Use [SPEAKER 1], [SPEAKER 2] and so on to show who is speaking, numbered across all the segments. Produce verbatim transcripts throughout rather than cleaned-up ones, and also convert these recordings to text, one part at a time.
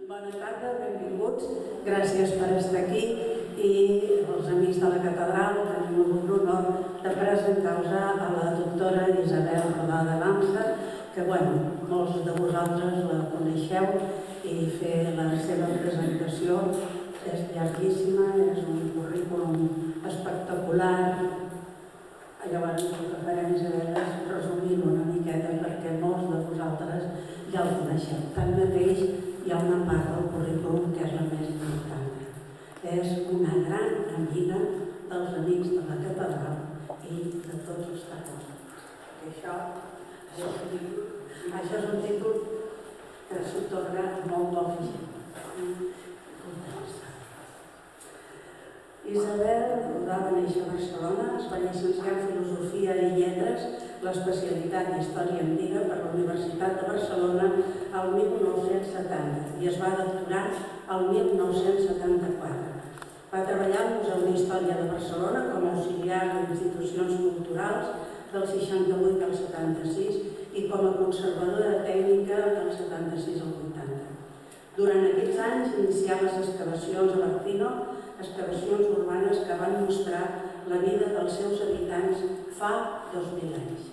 [SPEAKER 1] Bona tarda, benvinguts. Gràcies per estar aquí i els amics de la catedral tenim l'honor de presentar-vos a la doctora Isabel Rodà de Lamsa, que bueno, molts de vosaltres la coneixeu i fer la seva presentació és llarguíssima, és un currículum espectacular. Llavors el que farem, Isabel, és resumir-ho una miqueta perquè molts de vosaltres ja el coneixeu. Tanmateix, hi ha una part del currículum que és la més important. És una gran amiga dels amics de la catedral i de tots els catòlics. Això, això, és un títol, això és un títol que s'atorga molt poca gent. Isabel Rodà va néixer a Barcelona, es va llicenciar en Filosofia i Lletres, l'especialitat d'Història Antiga per la Universitat de Barcelona el mil nou-cents setanta i es va doctorar el mil nou-cents setanta-quatre. Va treballar al Museu d'Història de Barcelona com a auxiliar d'institucions culturals del seixanta-vuit al setanta-sis i com a conservadora tècnica del setanta-sis al vuitanta. Durant aquests anys inicià les excavacions a l'Artino, excavacions urbanes que van mostrar la vida dels seus habitants fa dos mil anys.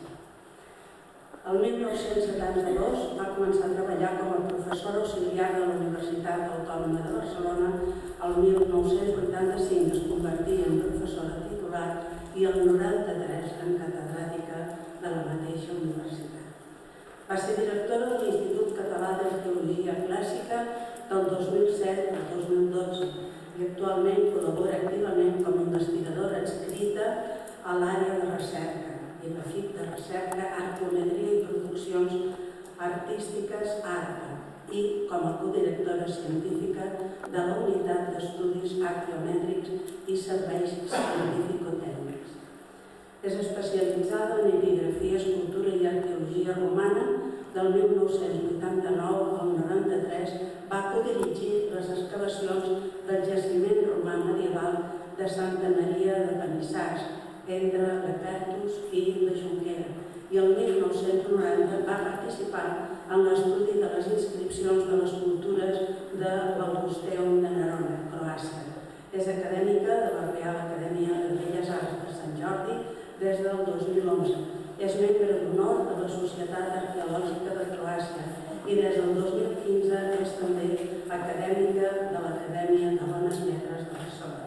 [SPEAKER 1] El mil nou-cents setanta-dos va començar a treballar com a professora auxiliar de la Universitat Autònoma de Barcelona. El mil nou-cents vuitanta-cinc es convertí en professora titular i el noranta-tres en catedràtica de la mateixa universitat. Va ser directora de l'Institut Català d'Arqueologia Clàssica del dos mil set al dos mil dotze i actualment col·labora activament com a investigadora adscrita a l'àrea de recerca, i l'E F I C de Recerca, Arqueometria i Produccions Artístiques ARPA, i com a codirectora científica de la Unitat d'Estudis Arqueomètrics i Serveis Científico-Tècnics. És especialitzada en epigrafia, escultura i arqueologia romana. Del mil nou-cents vuitanta-nou al noranta-tres va codirigir les excavacions del jaciment romà medieval de Santa Maria de Panissars, entre Lepertus i la Jonquera, i el mil nou-cents noranta va participar en l'estudi de les inscripcions de les cultures de l'Augusteum de Nerona, Croàcia. És acadèmica de la Real Acadèmia de Belles Arts de Sant Jordi des del dos mil onze. És membre d'honor de la Societat Arqueològica de Croàcia i des del dos mil quinze és també acadèmica de l'Acadèmia de Dones Negres de Barcelona.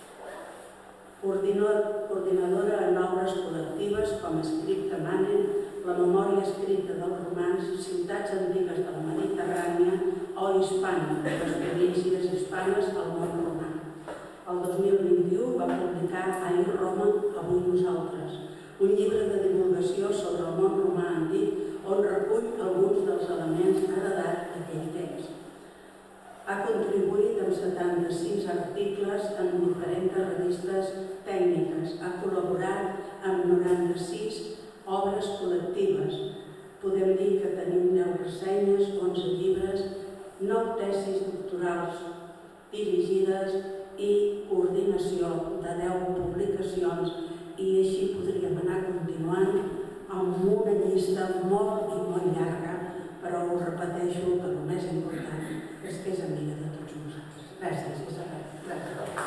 [SPEAKER 1] Coordinadora en obres col·lectives com Scripta Manet, la memòria escrita dels romans, ciutats antigues de la Mediterrània o Hispània, les províncies hispanes al món romà. El dos mil vint-i-u va publicar Ahir Roma, avui nosaltres, un llibre de divulgació sobre el món romà antic on recull alguns dels elements heredats d'aquell temps. Ha contribuït amb setanta-sis articles en diferents revistes tècniques. Ha col·laborat amb noranta-sis obres col·lectives. Podem dir que tenim deu ressenyes, onze llibres, nou tesis doctorals dirigides i coordinació de deu publicacions, i així podríem anar continuant amb una llista molt i molt llarga, però us repeteixo que el més important és que és amiga de tots nosaltres. Gràcies, Isabel. Gràcies.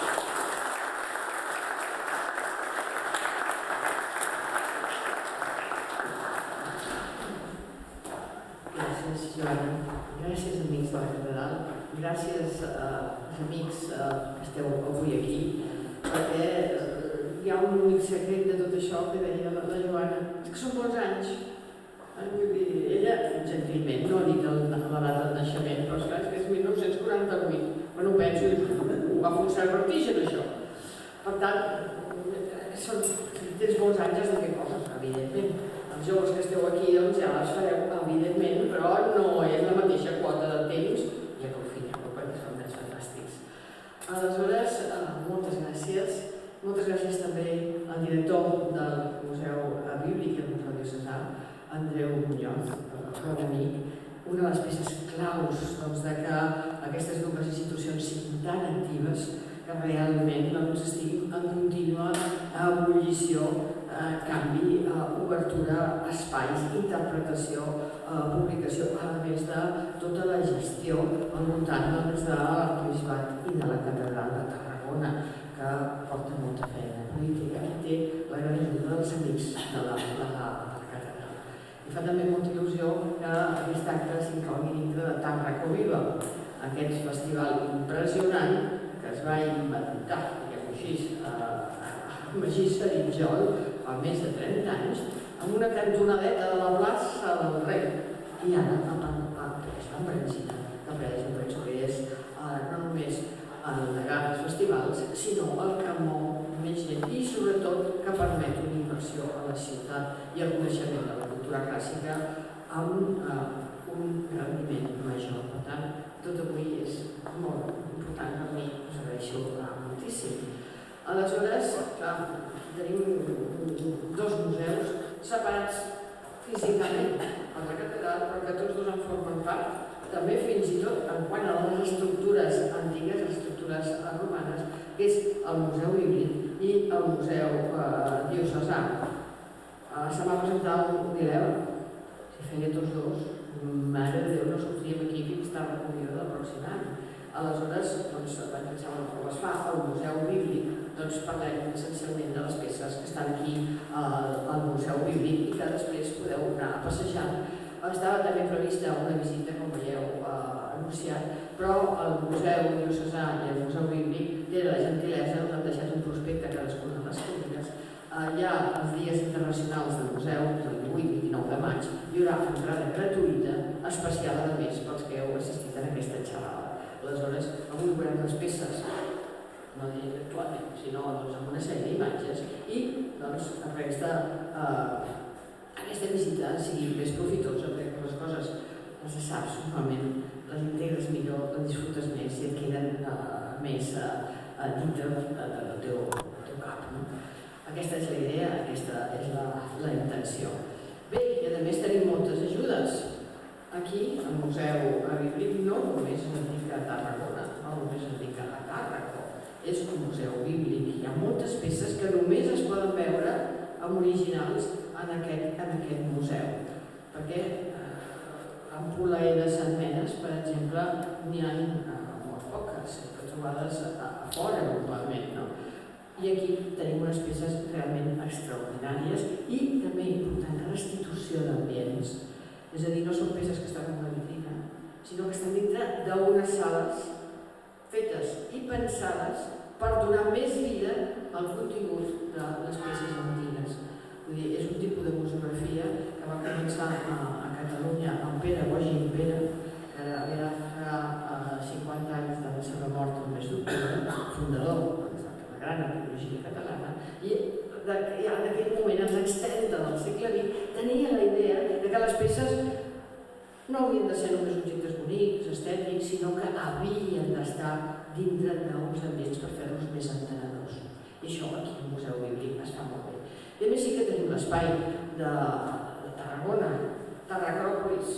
[SPEAKER 2] Gràcies, Joana. Gràcies, amics de la catedral. Gràcies als amics que esteu avui aquí, perquè hi ha un únic secret de tot això que deia la Joana, que són bons anys. Ella, gentilment, no ha dit la data de naixement, però és que és mil nou-cents quaranta-vuit. Bueno, penso, ho va fer un cert vertigen, això. Per tant, tens molts anys, has de fer coses, evidentment. Els joves que esteu aquí, doncs ja les fareu, evidentment, però no és la mateixa quota de temps i aprofiteu, perquè són més fantàstics. Aleshores, moltes gràcies. Moltes gràcies també al director del Museu Bíblic i del Museu Diocesà, Andreu Muñoz, un amic, una de les peces claus que aquestes dues institucions siguin tan actives que realment estiguin en contínua ebullició canvi, obertura, espais, interpretació, publicació, a més de tota la gestió al voltant de l'arquebisbat i de la catedral de Tarragona, que porta molta feina política i té la gran ajuda dels amics de la catedral. I fa també molta il·lusió que aquest acte s'inclogui dintre de Tàrraco Viva, aquest festival impressionant que es va inventar, diguem-ho així, a Magí Saritjol fa més de trenta anys, amb una cantonadeta de la plaça del Rei. I ara es va embranzida, que jo penso que és no només el negar els festivals, sinó el que mou més gent i sobretot que permet una inversió a la ciutat i el coneixement de la cultura clàssica amb un rendiment major. Per tant, tot avui és molt important per mi, us agraeixo moltíssim. Aleshores, tenim dos museus separats físicament, el de catedral, però que tots dos en formen part, també fins i tot en quant a les estructures antigues, les estructures romanes, que és el Museu Bíblic i el Museu Diocesà. Se m'ha presentat un dilema, si feia tots dos, mare de Déu, no sortíem aquí fins tard la comunió del pròxim any. Aleshores, vaig pensar, com es fa al Museu Bíblic, doncs parlem essencialment de les peces que estan aquí al Museu Bíblic i que després podeu anar a passejar. Estava també prevista una visita, com veieu, anunciat, però el Museu Diocesà i el Museu Bíblic tenen la gentilesa, us han deixat un prospecte a cadascuna de les cabines. Hi ha els dies internacionals del museu, el divuit i dinou de maig, hi haurà entrada gratuïta, especial a més pels que heu assistit a aquesta xerrada. Aleshores, avui veurem les peces, no diré actualment, sinó amb una sèrie d'imatges i res de aquesta visita sigui més profitosa, perquè les coses les saps, normalment les integres millor, les disfrutes més i et queden més dintre del teu cap. Aquesta és la idea, aquesta és la intenció. Bé, i a més tenim moltes ajudes. Aquí, al Museu Bíblic, no només es dedica a Tarragona, no només es dedica a Tàrraco, és un museu bíblic. Hi ha moltes peces que només es poden veure amb originals en aquest museu. Perquè en Pulaer de Sant Menes, per exemple, n'hi ha molt poques, trobades a fora normalment. I aquí tenim unes peces realment extraordinàries i també important, restitució d'ambients. És a dir, no són peces que estan en una vitrina, sinó que estan dintre d'unes sales fetes i pensades per donar més vida al contingut de les peces antigues. Vull dir, és un tipus de museografia que va començar a Catalunya amb Pere Boix i Pere, que era fa cinquanta anys de la seva mort el mes d'octubre, fundador de la gran arqueologia catalana, i ja en aquell moment, als anys trenta del segle vint, tenia la idea que les peces no haurien de ser només objectes bonics, estètics, sinó que havien d'estar dintre d'uns ambients per fer-los més entenedors. I això aquí al Museu Bíblic es fa molt bé. I a més sí que tenim l'espai de Tarragona, Tarracròpolis,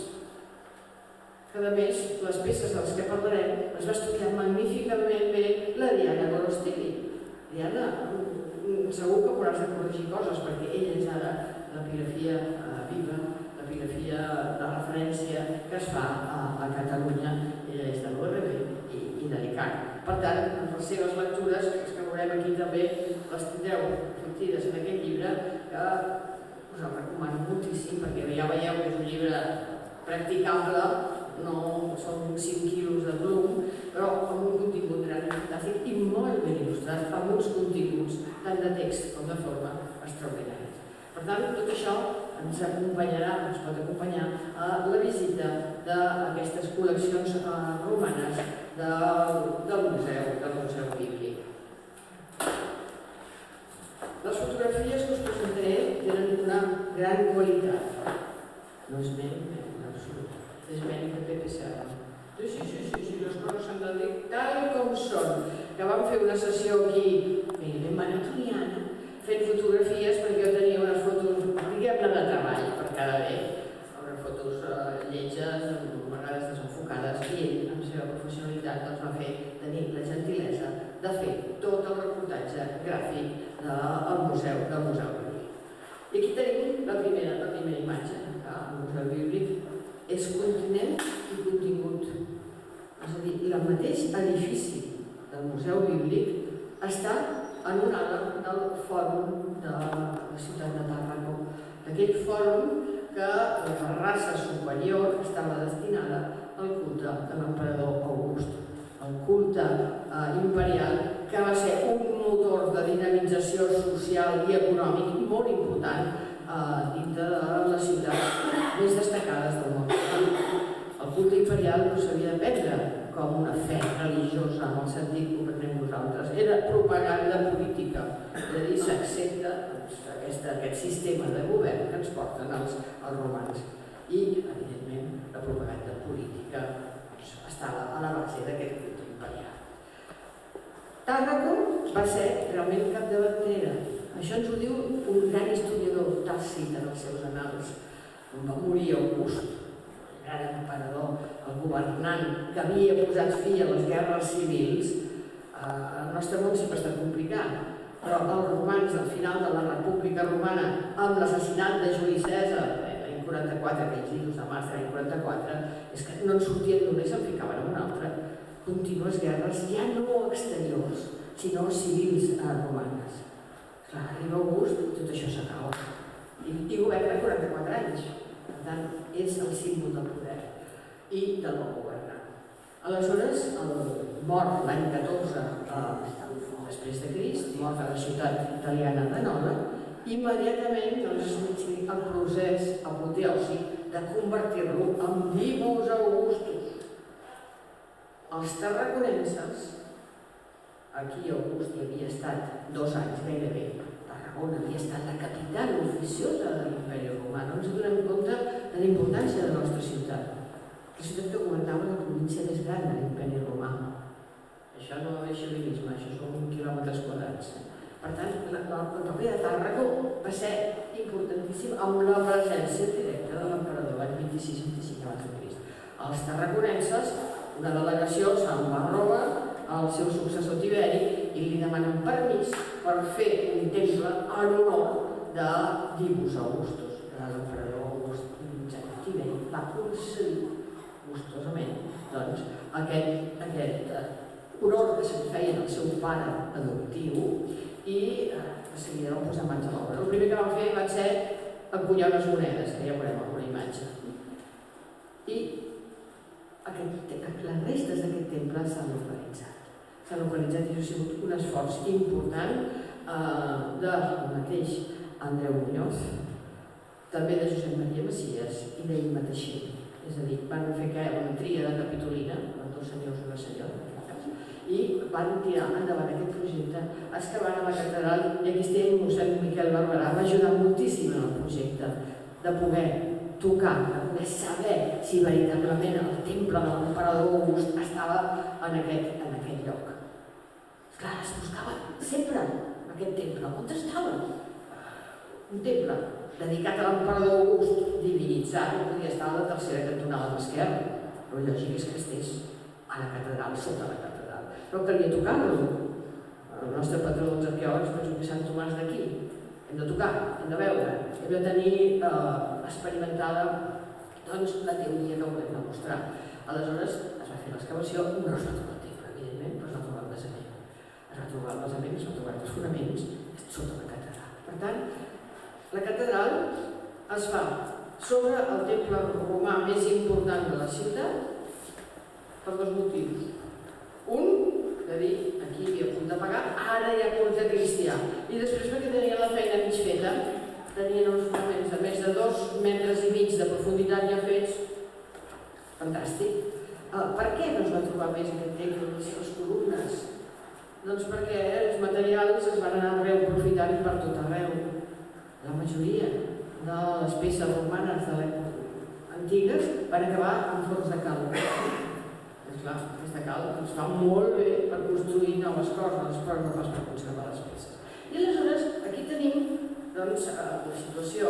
[SPEAKER 2] que a més les peces de les que parlarem les va estudiar magníficament bé la Diana Gorostivi. Diana, segur que hauràs de corregir coses, perquè ella és ara l'epigrafia viva, l'epigrafia de referència que es fa a Catalunya. Ella és de l'U R B i d'Alicant. Per tant, en les seves lectures, les que veurem aquí també, les tindreu reflectides en aquest llibre, que us el recomano moltíssim, perquè ja veieu que és un llibre practicable, no són cinc quilos de volum, però amb un contingut realment fantàstic i molt ben il·lustrat, amb uns continguts tant de text com de forma extraordinaris. Per tant, tot això ens acompanyarà, ens pot acompanyar a la visita d'aquestes col·leccions romanes del Museu Bíblic. Les fotografies que us presentaré tenen una gran qualitat. No és mèrit, en absolut. És mèrit de Pepe Serra. Sí, sí, sí, sí, les coses s'han de dir tal com són. Que vam fer una sessió aquí, ben maratoniana, fent fotografies, perquè jo tenia unes fotos, diguem-ne, de treball per cada bé. Unes fotos lletges, a vegades desenfocades, i ell, amb la seva professionalitat, doncs va fer tenir la gentilesa de fer tot el reportatge gràfic del Museu Bíblic. primera, la primera imatge, el Museu Bíblic, és continent i contingut. És a dir, el mateix edifici del Museu Bíblic està en un ala del fòrum de la ciutat de Tàrraco. Aquell fòrum que la terrassa superior estava destinada al culte de l'emperador August, el culte imperial, que va ser un motor de dinamització social i econòmic molt important dintre de les ciutats més destacades del món. El culte imperial no s'havia de prendre com una fe religiosa en el sentit que ho prenem nosaltres. Era propaganda política, és a dir, s'accepta aquest sistema de govern que ens porten els romans. I, evidentment, la propaganda política estava a la base d'aquest culte imperial. Tàrraco va ser realment capdavantera. Això ens ho diu un gran historiador, Tàcit, en els seus annals. On va morir August, el gran emperador, el governant que havia posat fi a les guerres civils. El nostre món sempre està complicat, però els romans, al final de la República Romana, amb l'assassinat de Juli Cèsar l'any quaranta-quatre, aquells dies de març de l'any quaranta-quatre, és que no en sortien d'una i se'n ficaven en una altra. Contínues guerres, ja no exteriors, sinó civils romanes. Clar, arriba August i tot això s'acaba. I governa quaranta-quatre anys. Per tant, és el símbol del poder i del bon governant. Aleshores, mor l'any catorze després de Crist, mort a la ciutat italiana de Nola, immediatament es inicia el procés apoteòsic de convertir-lo en Divus Augustus. Els tarraconenses, aquí August hi havia estat dos anys gairebé, Tarragona havia estat la capital oficiosa de l'imperi romà, no ens donem compte de la importància de la nostra ciutat. La ciutat que governava la província més gran de l'imperi romà. Això no és xilinisme, això són quilòmetres quadrats. Per tant, el paper de Tàrraco va ser importantíssim amb la presència directa de l'emperador l'any vint-i-sis vint-i-cinc abans de Crist. Els tarraconenses, una delegació, se'n va a Roma, al seu successor Tiberi, i li demanen permís per fer un temple en honor de Divus Augustus, de l'emperador August. Tiberi va concedir gustosament aquest honor que se'n feia al seu pare adoptiu i de seguida van posar mans a l'obra. El primer que van fer va ser encunyar unes monedes, que ja veurem alguna imatge. I les restes d'aquest temple s'han localitzat. S'han localitzat i ha sigut un esforç important del mateix Andreu Muñoz, també de Josep Maria Macias i d'ell mateixí. És a dir, van fer una tria de Capitolina, els dos senyors i la senyora, i van tirar endavant aquest projecte excavant a la catedral, i aquí estem, mossèn Miquel Barberà va ajudar moltíssim en el projecte de poder tocar, de poder saber si veritablement el temple de l'emperador August estava en aquest lloc. Esclar, es buscava sempre aquest temple. On estava? Un temple dedicat a l'emperador August, divinitzat, no podia estar a la tercera cantonada a l'esquerra, però el lògic és que estés a la catedral, sota la catedral. Però calia tocar-lo. El nostre patró dels arqueòlegs penso que Sant Tomàs d'aquí. Hem de tocar, hem de veure, hem de tenir experimentada la teoria que volem demostrar. Aleshores es va fer l'excavació, no es va trobar el temple, evidentment, però es va trobar el basament. Es va trobar el basament, es va trobar els fonaments sota la catedral. Per tant, la catedral es fa sobre el temple romà més important de la ciutat per dos motius. Un, de dir, aquí hi havia punt de pagar, ara hi ha culte cristià. I després perquè tenien la feina mig feta, tenien uns fonaments de més de dos metres i mig de profunditat ja fets. Fantàstic. Per què no es va trobar més aquest temple, les columnes? Doncs perquè els materials es van anar reaprofitant per tot arreu. La majoria de les peces romanes antigues van acabar en forns de calç. Clar, aquesta cal ens fa molt bé per construir noves coses, però no pas per conservar les peces. I aleshores aquí tenim la situació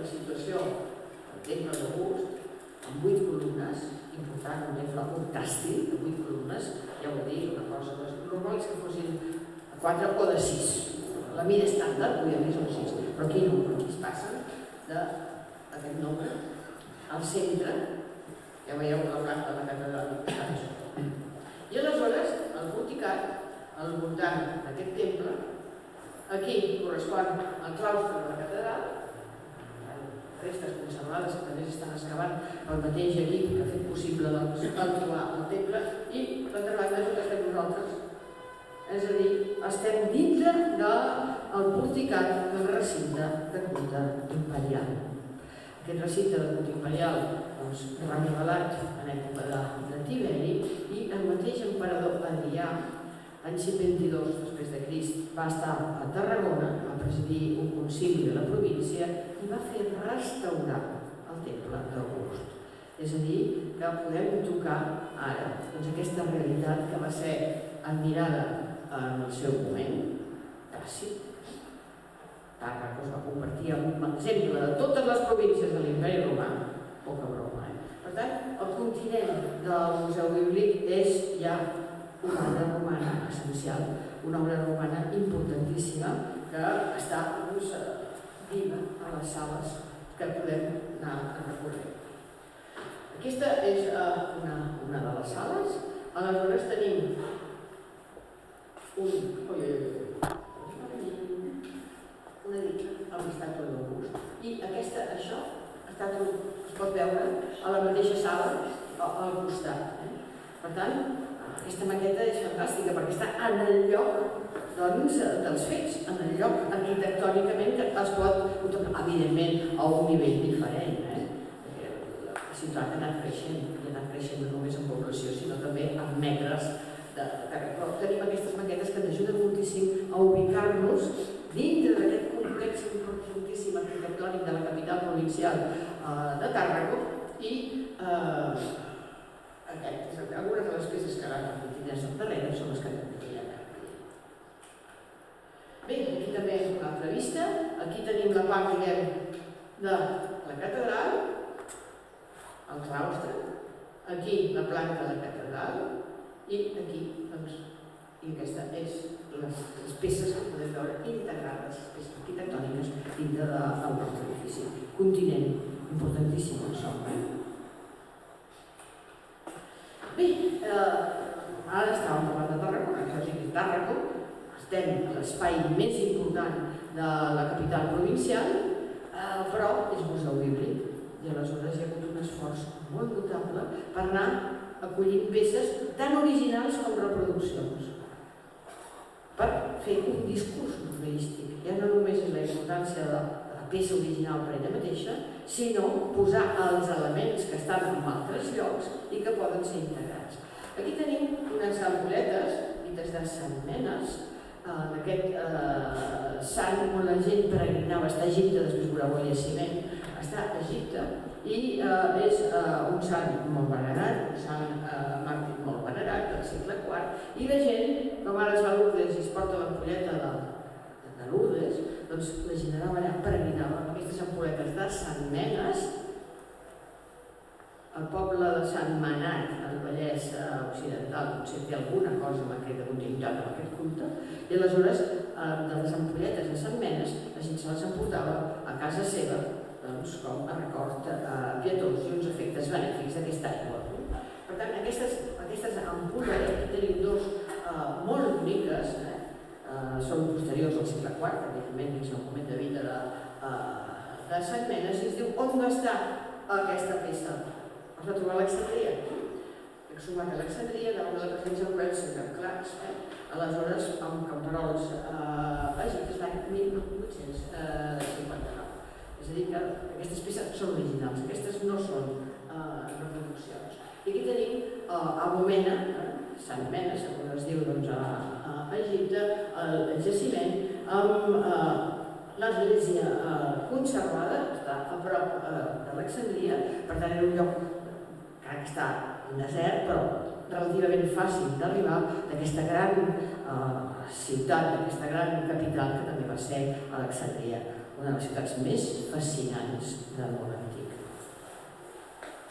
[SPEAKER 2] del temple d'August, amb vuit columnes, important, un temple octàstil, de vuit columnes, ja ho dir, una cosa normal és que fossin quatre o de sis. La mida estàndard, podríem dir, són sis, però aquí no, aquí es passa de aquest nombre, al centre, ja veieu la planta de la catedral. I aleshores, el porticat, al voltant d'aquest temple, aquí correspon al claustre de la catedral, restes conservades que també s'estan excavant el mateix equip que ha fet possible el trobar el temple, i l'altra banda és on estem nosaltres. És a dir, estem dintre del porticat del recinte de culte imperial. Aquest recinte de culte imperial va revelat en època de Tiberi, i el mateix emperador Adrià, l'any cent vint-i-dos després de Crist, va estar a Tarragona, va presidir un concili de la província i va fer restaurar el temple d'August. És a dir, que podem tocar ara aquesta realitat que va ser admirada en el seu moment. Tàcit, Tàrraco es va convertir en un exemple de totes les províncies de l'imperi romà, poca broma. Per tant, el continent del Museu Bíblic és ja una obra romana essencial, una obra romana importantíssima que està viva a les sales que podem anar a recorrer. Aquesta és una de les sales. Aleshores tenim una dica amb l'estàtua d'August. I aquesta, això, es pot veure a la mateixa sala al costat. Per tant, aquesta maqueta és fantàstica perquè està en el lloc dels fets, en el lloc arquitectònicament que es pot contemplar, evidentment, a un nivell diferent. La ciutat ha anat creixent, i ha anat creixent no només en població, sinó també en metres. Però tenim aquestes maquetes que ens ajuden moltíssim a ubicar-nos dintre d'aquest complex importantíssim arquitectònic de la capital provincial de Tàrraco, i algunes de les peces que ara tindràs al darrere són les que tenim allà. Bé, aquí també una altra vista. Aquí tenim la part, diguem, de la catedral, el claustre, aquí la planta de la catedral, i aquí, doncs, i aquesta és les peces que podem veure integrades, les peces arquitectòniques dintre del nostre edifici. Continent importantíssim on som. Bé, ara estàvem parlant de Tàrraco, això és Tàrraco, estem a l'espai més important de la capital provincial, però és museu bíblic, i aleshores hi ha hagut un esforç molt notable per anar acollint peces tan originals com reproduccions, per fer un discurs museístic. Ja no només és la importància de la peça original per ella mateixa, sinó posar els elements que estan en altres llocs i que poden ser integrats. Aquí tenim unes ampolletes dites de Sant Menes, d'aquest sant on la gent peregrinava, està a Egipte, després veureu el jaciment, està a Egipte, i és un sant molt venerat, un sant màrtir molt venerat del segle quart, i la gent, com ara es va a Lourdes i es porta l'ampolleta de Lourdes, doncs la gent anava allà, peregrinava amb aquestes ampolletes de Sant Menes, el poble de Sant Manat, al Vallès Occidental, potser té alguna cosa amb aquesta continuïtat, amb aquest culte, i aleshores de les ampolletes de Sant Menes la gent se les emportava a casa seva com a record pietós i uns efectes benèfics d'aquesta aigua. Per tant, aquestes ampolles, aquí tenim dos molt boniques, són posteriors al segle quart, evidentment, dins el moment de vida de Sant Menes, i es diu on està aquesta peça. Es va trobar a Alexandria, exhumat a Alexandria, davant de la presència del Col·legi de Clars, aleshores amb camperols egipcis l'any mil vuit-cents cinquanta-nou. És a dir, que aquestes peces són originals, aquestes no són reproduccions. I aquí tenim Abu Mena, Sant Mena, segons es diu a Egipte, el jaciment amb l'església conservada, està a prop d'Alexandria, per tant era un lloc que està en desert, però relativament fàcil d'arribar d'aquesta gran ciutat, d'aquesta gran capital que també va ser Alexandria, una de les ciutats més fascinants del món antic.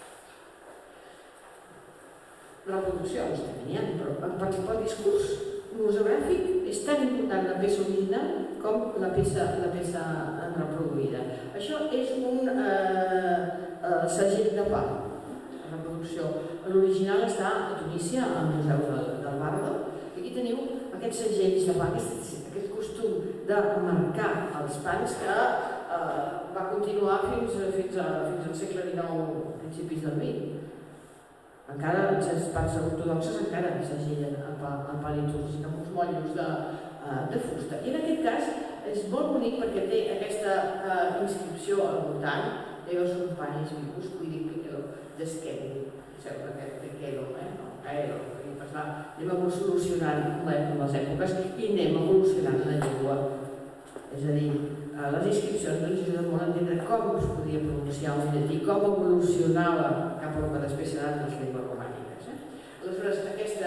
[SPEAKER 2] Reproduccions també n'hi ha, però en principal discurs museogràfic és tan important la peça original com la peça reproduïda. Això és un segell de pa, la reproducció. L'original està a Tunísia, al Museu del Bardo. Aquí teniu aquests segells de pa, aquest costum de marcar els pans que va continuar fins al segle dinou, principis del vint. Encara, els pans ortodoxes encara segellen el pa litúrgic amb uns motllos de fusta. I en aquest cas és molt bonic perquè té aquesta inscripció al voltant, ellos son panes vivos, cuidicelo, desquero, desquero, anem evolucionant les èpoques i anem evolucionant la llengua. És a dir, les inscripcions ens ajuden molt a entendre com es podia pronunciar un llatí, com evolucionava cap a el que després seran les llengües romàniques. Aleshores,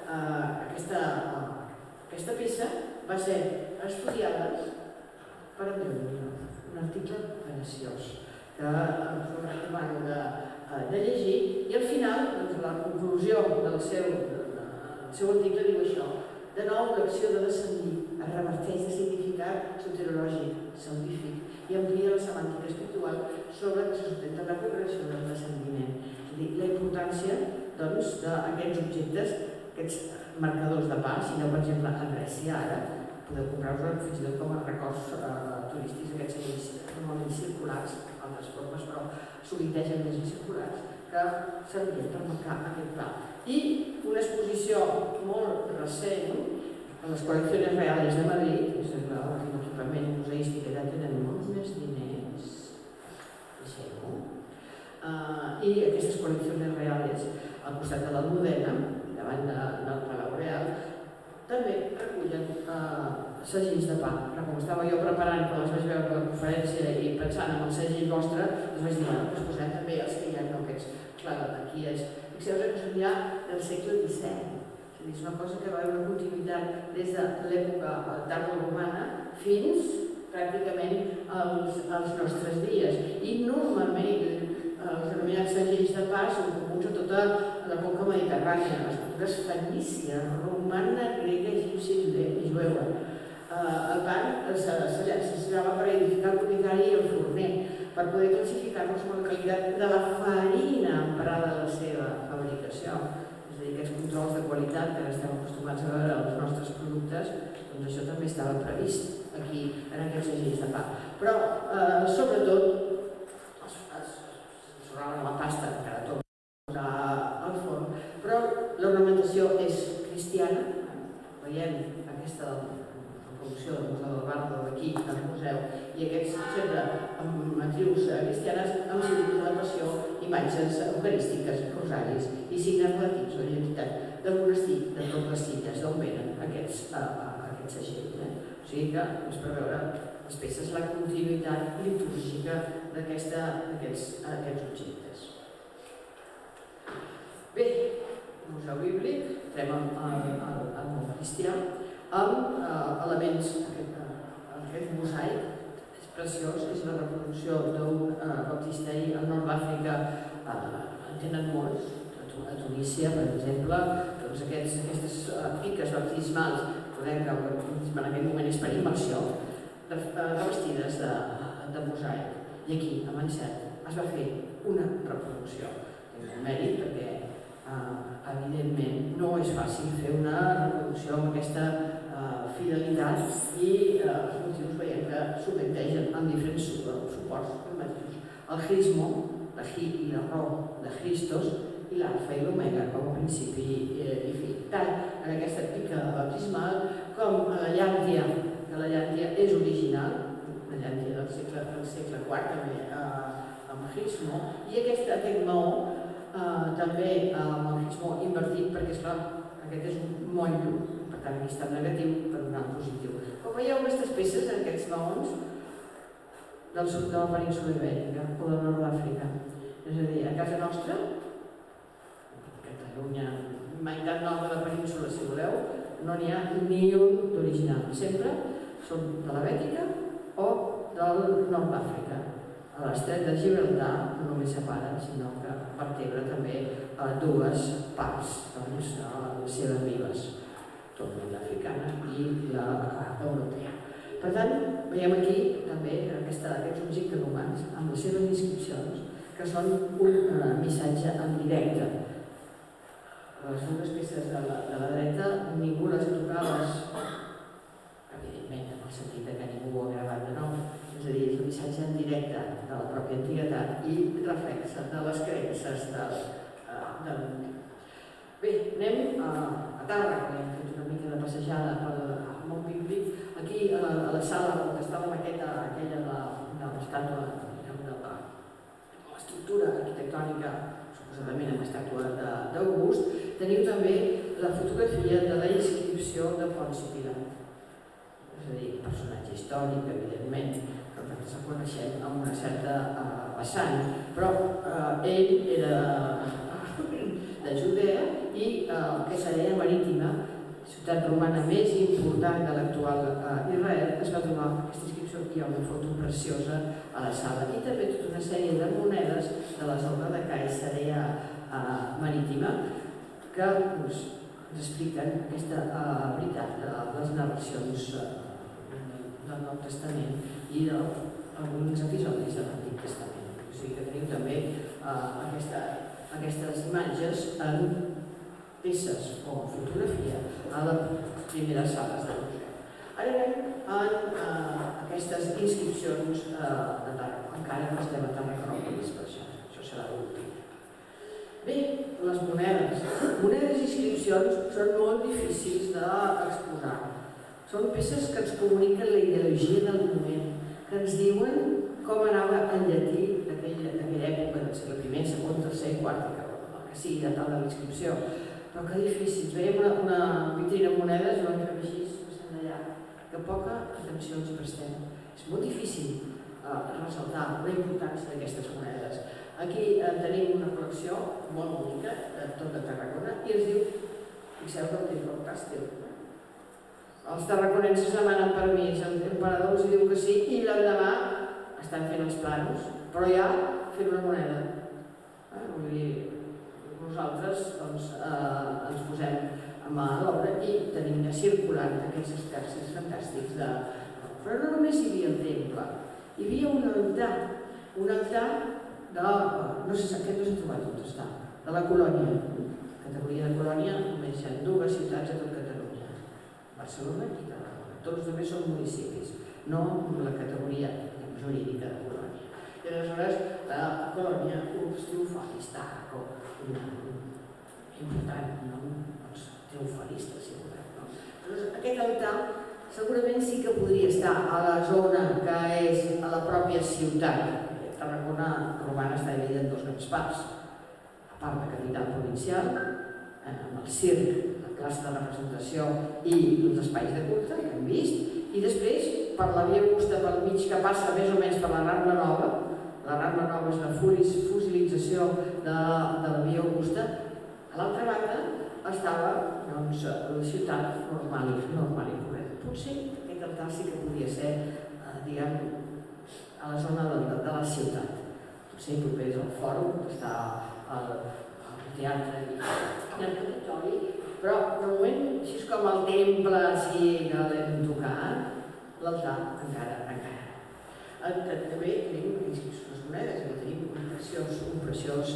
[SPEAKER 2] aquesta peça va ser estudiada per Andreu Muñoz, un article preciós que ens ho recomano de llegir, i al final, la conclusió del seu article diu això: de nou, l'acció de descendir es reverteix de significat soterològic, salvífic, i amplia la semàntica espiritual sobre que se sustenta la progressió del descendiment. És a dir, la importància d'aquests objectes, aquests marcadors de pa, si no, per exemple, a Grècia ara, podeu comprar-vos fins i tot com a records turístics, aquests segells normalment circulars, altres formes, però sovintegen més circulars, que servien per marcar aquest pa. I una exposició molt recent a les col·leccions reals de Madrid, és l'últim equipament museístic, que ja tenen molts més diners, deixeu-ho, i aquestes col·leccions reals al costat de l'Almudena, davant del Palau Real, també recullen segells de pa. Però com estava jo preparant quan els vaig veure la conferència i pensant en el segell vostre, els vaig dir, bueno, doncs posem també els que hi ha, no aquests. Clar, aquí és... Fixeu-vos que són ja del segle disset. És una cosa que va haver una continuïtat des de l'època tardoromana fins pràcticament als nostres dies. I normalment els denominats segells de pa són comuns a tota la conca mediterrània, les cultures fenícia, romana, grega, egípcia i jueva. El pan s'associava per identificar el propietari i el forner, per poder classificar-los amb la qualitat de la farina emprada en la seva fabricació. És a dir, aquests controls de qualitat que estem acostumats a veure als nostres productes, doncs això també estava previst aquí, en aquests segells de pa. Però, sobretot, s'ensorraven a la pasta, encara tot al forn, però l'ornamentació és cristiana. Veiem aquesta producció del Museu del Bardo d'aquí, del museu, i aquests sempre amb matrius cristianes, amb símbols de la passió, imatges eucarístiques, rosaris i signes latins o d'identitat del monestir de Tordesillas, d'on venen aquests segells. O sigui que ens per veure les peces, la continuïtat litúrgica d'aquests objectes. Bé, Museu Bíblic, entrem al món cristià, amb elements, aquest mosaic és preciós, és la reproducció d'un baptisteri al nord d'Àfrica, en tenen molts, a Tunísia, per exemple, doncs aquestes piques baptismals, podem que el baptisme en aquest moment és per immersió, revestides de mosaic. I aquí, a Manxet, es va fer una reproducció. És un mèrit perquè, evidentment, no és fàcil fer una reproducció amb aquesta fidelitat i els motius veiem que s'obtegen en diferents suports. El crismo, la hi i la ro de Christos, i l'alfa i l'omega com a principi i fi. Tant en aquesta pica baptismal com a la llàntia, que la llàntia és original, la llàntia del segle quart, també amb crismo, i aquest maó també amb el crismo invertit, perquè esclar, aquest és un moll dur, per tant aquí està negatiu per donar el positiu. Com veieu, aquestes peces, aquests maons del sud de la península ibèrica o del nord d'Àfrica, és a dir, a casa nostra, Catalunya, meitat nord de la península, si voleu, no n'hi ha ni un d'original. Sempre són de la Bètica o del nord d'Àfrica. A l'estret de Gibraltar no només separa, sinó que vertebra també dues parts, doncs, les seves vives. Tot el món d'Àfrica Per tant, veiem aquí també aquests objectes humans amb les seves inscripcions que són un missatge en directe. Les dues peces de la dreta ningú les ha tocades, evidentment, en el sentit que ningú ho ha gravat de nou, és a dir, és un missatge en directe de la pròpia antiguitat i reflexa de les creences del moment. Bé, anem a Tàrrega, hem fet una mica de passejada pel món bíblic. Aquí, a la sala on està la maqueta aquella de l'estàtua, de l'estructura arquitectònica, suposadament amb l'estàtua d'August, teniu també la fotografia de la inscripció de Ponci Pilat. És a dir, personatge històric, evidentment, que nosaltres el coneixem amb una certa vessant, però ell era de Judea i aquesta àrea marítima, ciutat romana més important de l'actual Israel, es va trobar aquesta inscripció. Aquí hi ha una foto preciosa a la sala i també tota una sèrie de monedes de la zona de Caesarea marítima que ens expliquen aquesta veritat de les narracions del Nou Testament i d'alguns episodis de l'Antic Testament. O sigui que teniu també aquestes imatges en peces o fotografia a les primeres sales del museu. Ara anem a aquestes inscripcions de Tàrrega. Encara no estem a Tarraconòpolis, per això, això serà l'últim. Bé, les monedes. Monedes i inscripcions són molt difícils d'exposar. Són peces que ens comuniquen la ideologia del moment, que ens diuen com anava en llatí aquella època del segle primer, segon, tercer i quart, que sigui de tal de la inscripció. Però que difícils. Veiem una vitrina amb monedes, jo entrem així, passant d'allà, que poca atenció ens prestem. És molt difícil ressaltar la importància d'aquestes monedes. Aquí tenim una col·lecció molt bonica, de tot de Tarragona, i ens diu, fixeu que el temple càstil. Els tarraconenses demanen permís, l'emperador els diu que sí, i l'endemà estan fent els planos, però ja fent una moneda. Vull dir, nosaltres ens posem a mà a l'obra i tenim ja circulant aquests exercicis fantàstics. Però no només hi havia el temple, hi havia un altar, un altar de, no sé, aquest no s'ha trobat on està, de la colònia. Categoria de colònia, només hi ha dues ciutats a tot Catalunya, Barcelona i Tarragona. Tots els altres són municipis, no la categoria jurídica de colònia. I aleshores, la colònia, ups, triomfalis, Tàrraco, important, triomfalista, si volem. Aquest altar segurament sí que podria estar a la zona que és a la pròpia ciutat. Tarragona romana està dividida en dues grans parts. La part de capital provincial, amb el circ, la classe de representació i els espais de culte, que hem vist, i després, per la via Augusta pel mig, que passa més o menys per la Rambla Nova, la Rambla Nova és la fossilització de la via Augusta, a l'altra banda estava la ciutat normal i corrent. Potser aquest altar sí que podia ser, diguem, a la zona de la ciutat. Potser propers al fòrum, està al teatre i al territori, però de moment, així com el temple sí que l'hem tocat, l'altar encara, encara. També tenim inscripcions monedes, tenim un preciós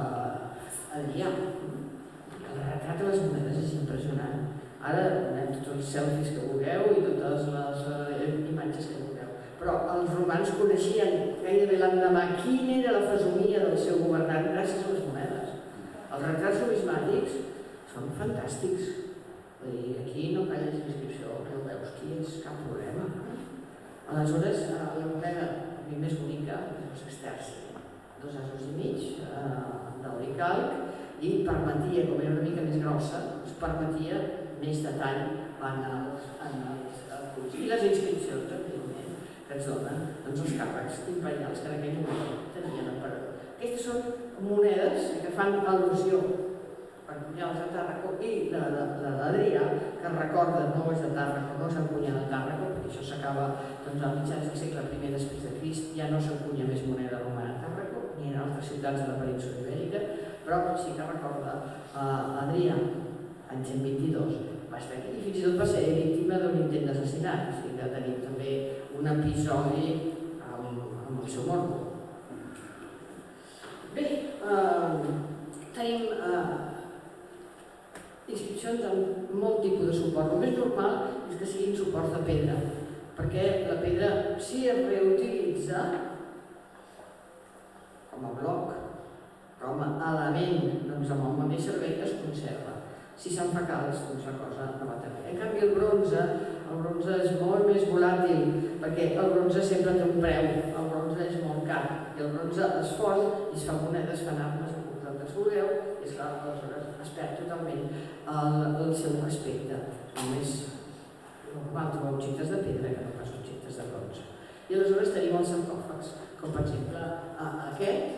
[SPEAKER 2] Adrià. El retrat de les monedes és impressionant. Ara anem tots els selfies que vulgueu i totes les imatges que vulgueu. Però els romans coneixien gairebé l'endemà quina era la fesomia del seu governant gràcies a les monedes. Els retrats numismàtics són fantàstics. Aquí no cal inscripció, no veus qui és, cap problema. Aleshores, la moneda més bonica és el sesterci, dos asos i mig d'Auricalc, i permetia, com era una mica més grossa, us permetia més detall en els fulls. I les inscripcions, evidentment, que ens donen els càrrecs imperials que en aquell moment tenien l'emperador. Aquestes són monedes que fan al·lusió per encunyar-les a Tàrraco i la d'Adrià, que recorda no és de Tàrraco, no s'encunya de Tàrraco, perquè això s'acaba als mitjans del segle primer després de Crist, ja no s'encunya més moneda romana a Tàrraco, ni en altres ciutats de la península ibèrica, però sí que recorda Adrià, any cent vint-i-dos, va estar aquí i fins i tot va ser víctima d'un intent d'assassinat, o sigui que tenim també un episodi amb el seu mort. Bé, tenim inscripcions amb molt tipus de suport. El més normal és que siguin suports de pedra, perquè la pedra, si es reutilitza com a bloc, com a element, doncs amb el mateix servei es conserva. Si se'n fa calç, doncs la cosa no va tan bé. En canvi, el bronze, el bronze és molt més volàtil, perquè el bronze sempre té un preu, el bronze és molt car, i el bronze es fon i es fa monedes fanables de compte que vulgueu, i esclar, aleshores es perd totalment el seu aspecte. Només normal trobar objectes de pedra que no pas objectes de bronze. I aleshores tenim els sarcòfags, com per exemple aquest,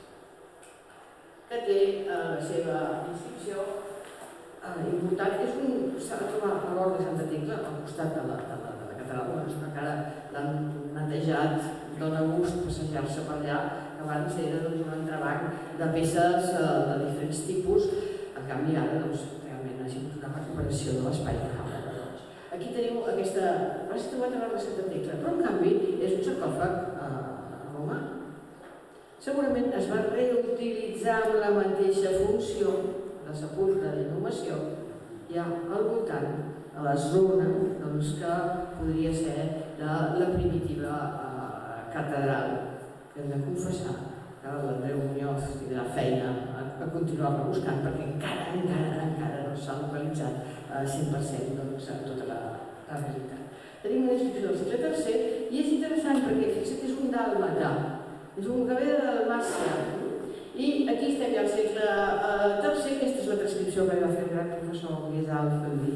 [SPEAKER 2] que té la seva inscripció important. S'ha de trobar a l'Hort de Santa Tecla, al costat de la catedral, encara l'han netejat, dona gust passejar-se per allà, que abans era un entrebanc de peces de diferents tipus, en canvi ara realment ha sigut una recuperació de l'espai de Jaume Barrots. Aquí teniu aquesta... va ser trobat a l'Hort de Santa Tecla, però en canvi és un sarcòfag romà. Segurament es va reutilitzar amb la mateixa funció de sepulcre d'inhumació ja al voltant, a la zona que podria ser la primitiva catedral, que hem de confessar que l'Andreu Muñoz tindrà feina a continuar-la buscant perquè encara, encara, encara no s'ha localitzat al cent per cent tota la realitat. Tenim una inscripció del segle tercer i és interessant perquè fixa't que és un dàlmata, és un que ve de Dalmàcia. I aquí estem ja al segle tercer, aquesta és la transcripció que va fer el gran professor Guisal Felí.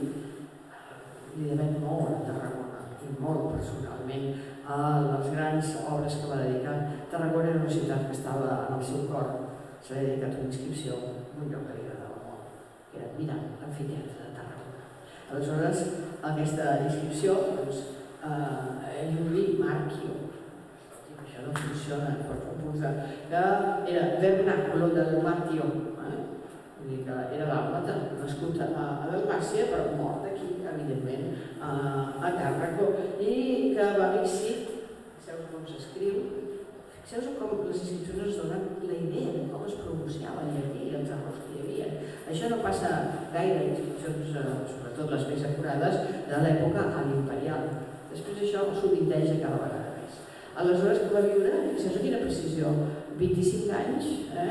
[SPEAKER 2] Li devem molt a Tarragona, i molt personalment, a les grans obres que va dedicar. Tarragona era una ciutat que estava en el seu cor, se li ha dedicat una inscripció en un lloc que li agradava molt, que era mirant l'amfiteatre de Tarragona. Aleshores, aquesta inscripció, doncs, Iuli Marchio, això no funciona, que era vernaculo del Matio, vull dir que era dàlmata, nascut a Dalmàcia, però mort aquí, evidentment, a Tàrraco, i que va vixir, fixeu-vos com s'escriu, fixeu-vos com les inscripcions ens donen la idea de com es pronunciava el llatí i els errors que hi havia. Això no passa gaire en inscripcions, sobretot les més acurades, de l'època imperial. Després això sovinteix cada vegada més. Aleshores, que va viure, fixeu-vos quina precisió, vint-i-cinc anys,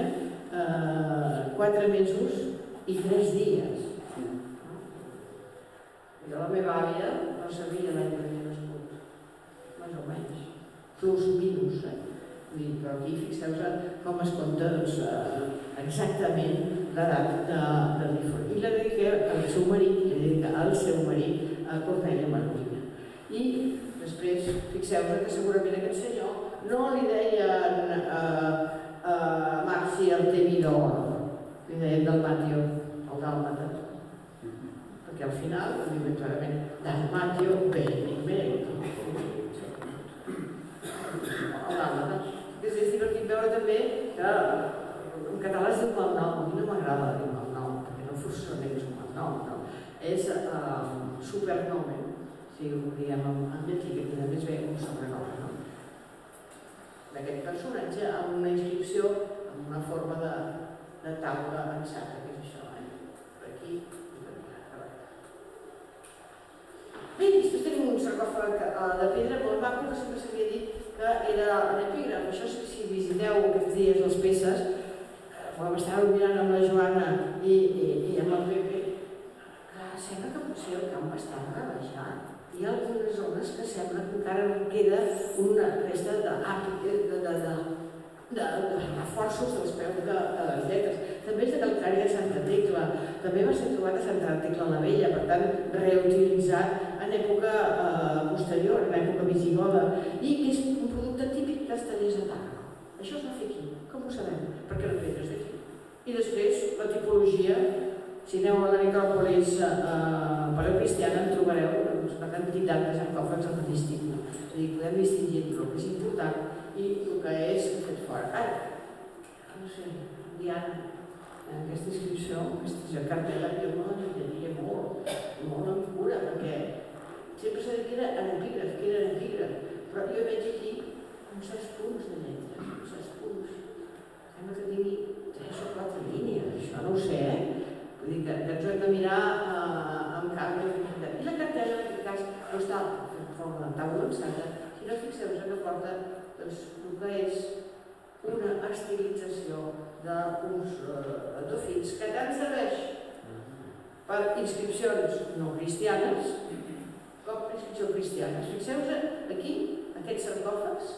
[SPEAKER 2] quatre mesos i tres dies. Jo, la meva àvia, no sabia l'any que havia nascut, més o menys, plus minus. Però aquí fixeu-vos com es compta exactament l'edat del difunt. I la dedica al seu marit, la dedica al seu marit, a Cornèlia Marcolina. I després, fixeu-vos que segurament aquest senyor no li deien Marci Artemidor, li deien Dalmatio, el dàlmata, perquè al final, ho diuen clarament, Dalmatio Benimero, el dàlmata. És divertit veure també que en català es diu malnom, a mi no m'agrada dir malnom, perquè no forçosament és un malnom, és supernomen. Si ho diem en llatí, que també es ve un sobrenom d'aquest personatge amb una inscripció, amb una forma de taula exacta, que és això, per aquí i per allà. Bé, després tenim un sarcòfag de pedra molt maco que sempre s'havia dit que era l'epígraf. Això és que si visiteu aquests dies les peces, quan estàveu mirant amb la Joana i amb el Pepe, sembla que potser el camp està rebaixat. Hi ha algunes zones que sembla que encara queda una resta de reforços dels peus de les lletres. També és de calcària de Santa Tecla, també va ser trobat a Santa Tecla la Vella, per tant reutilitzat en època posterior, en època visigoda, i que és un producte típic castellers de Tàrraco. Això es va fer aquí, com ho sabem? Perquè la pedra és d'aquí. I després la tipologia, si aneu a la necròpolis paleocristiana en trobareu una quantitat de sarcòfags del mateix tipus. És a dir, podem distingir entre el que és important i el que és fet fora. Ara, no sé, Diana, aquesta inscripció, aquesta cartela, jo me la miraria molt, molt amb cura, perquè sempre s'ha dit que era en epígraf, que era en epígraf, però jo veig aquí uns certs punts de lletra, uns certs punts. Sembla que tingui tres o quatre línies, això no ho sé, eh? Vull dir que ens ho hem de mirar amb calma. I la cartela, en aquest cas, no està en forma de taula alçada, sinó fixeu-vos que porta el que és una estilització d'uns dofins que tant serveix per inscripcions no cristianes com per inscripcions cristianes. Fixeu-vos aquí, aquests sarcòfags,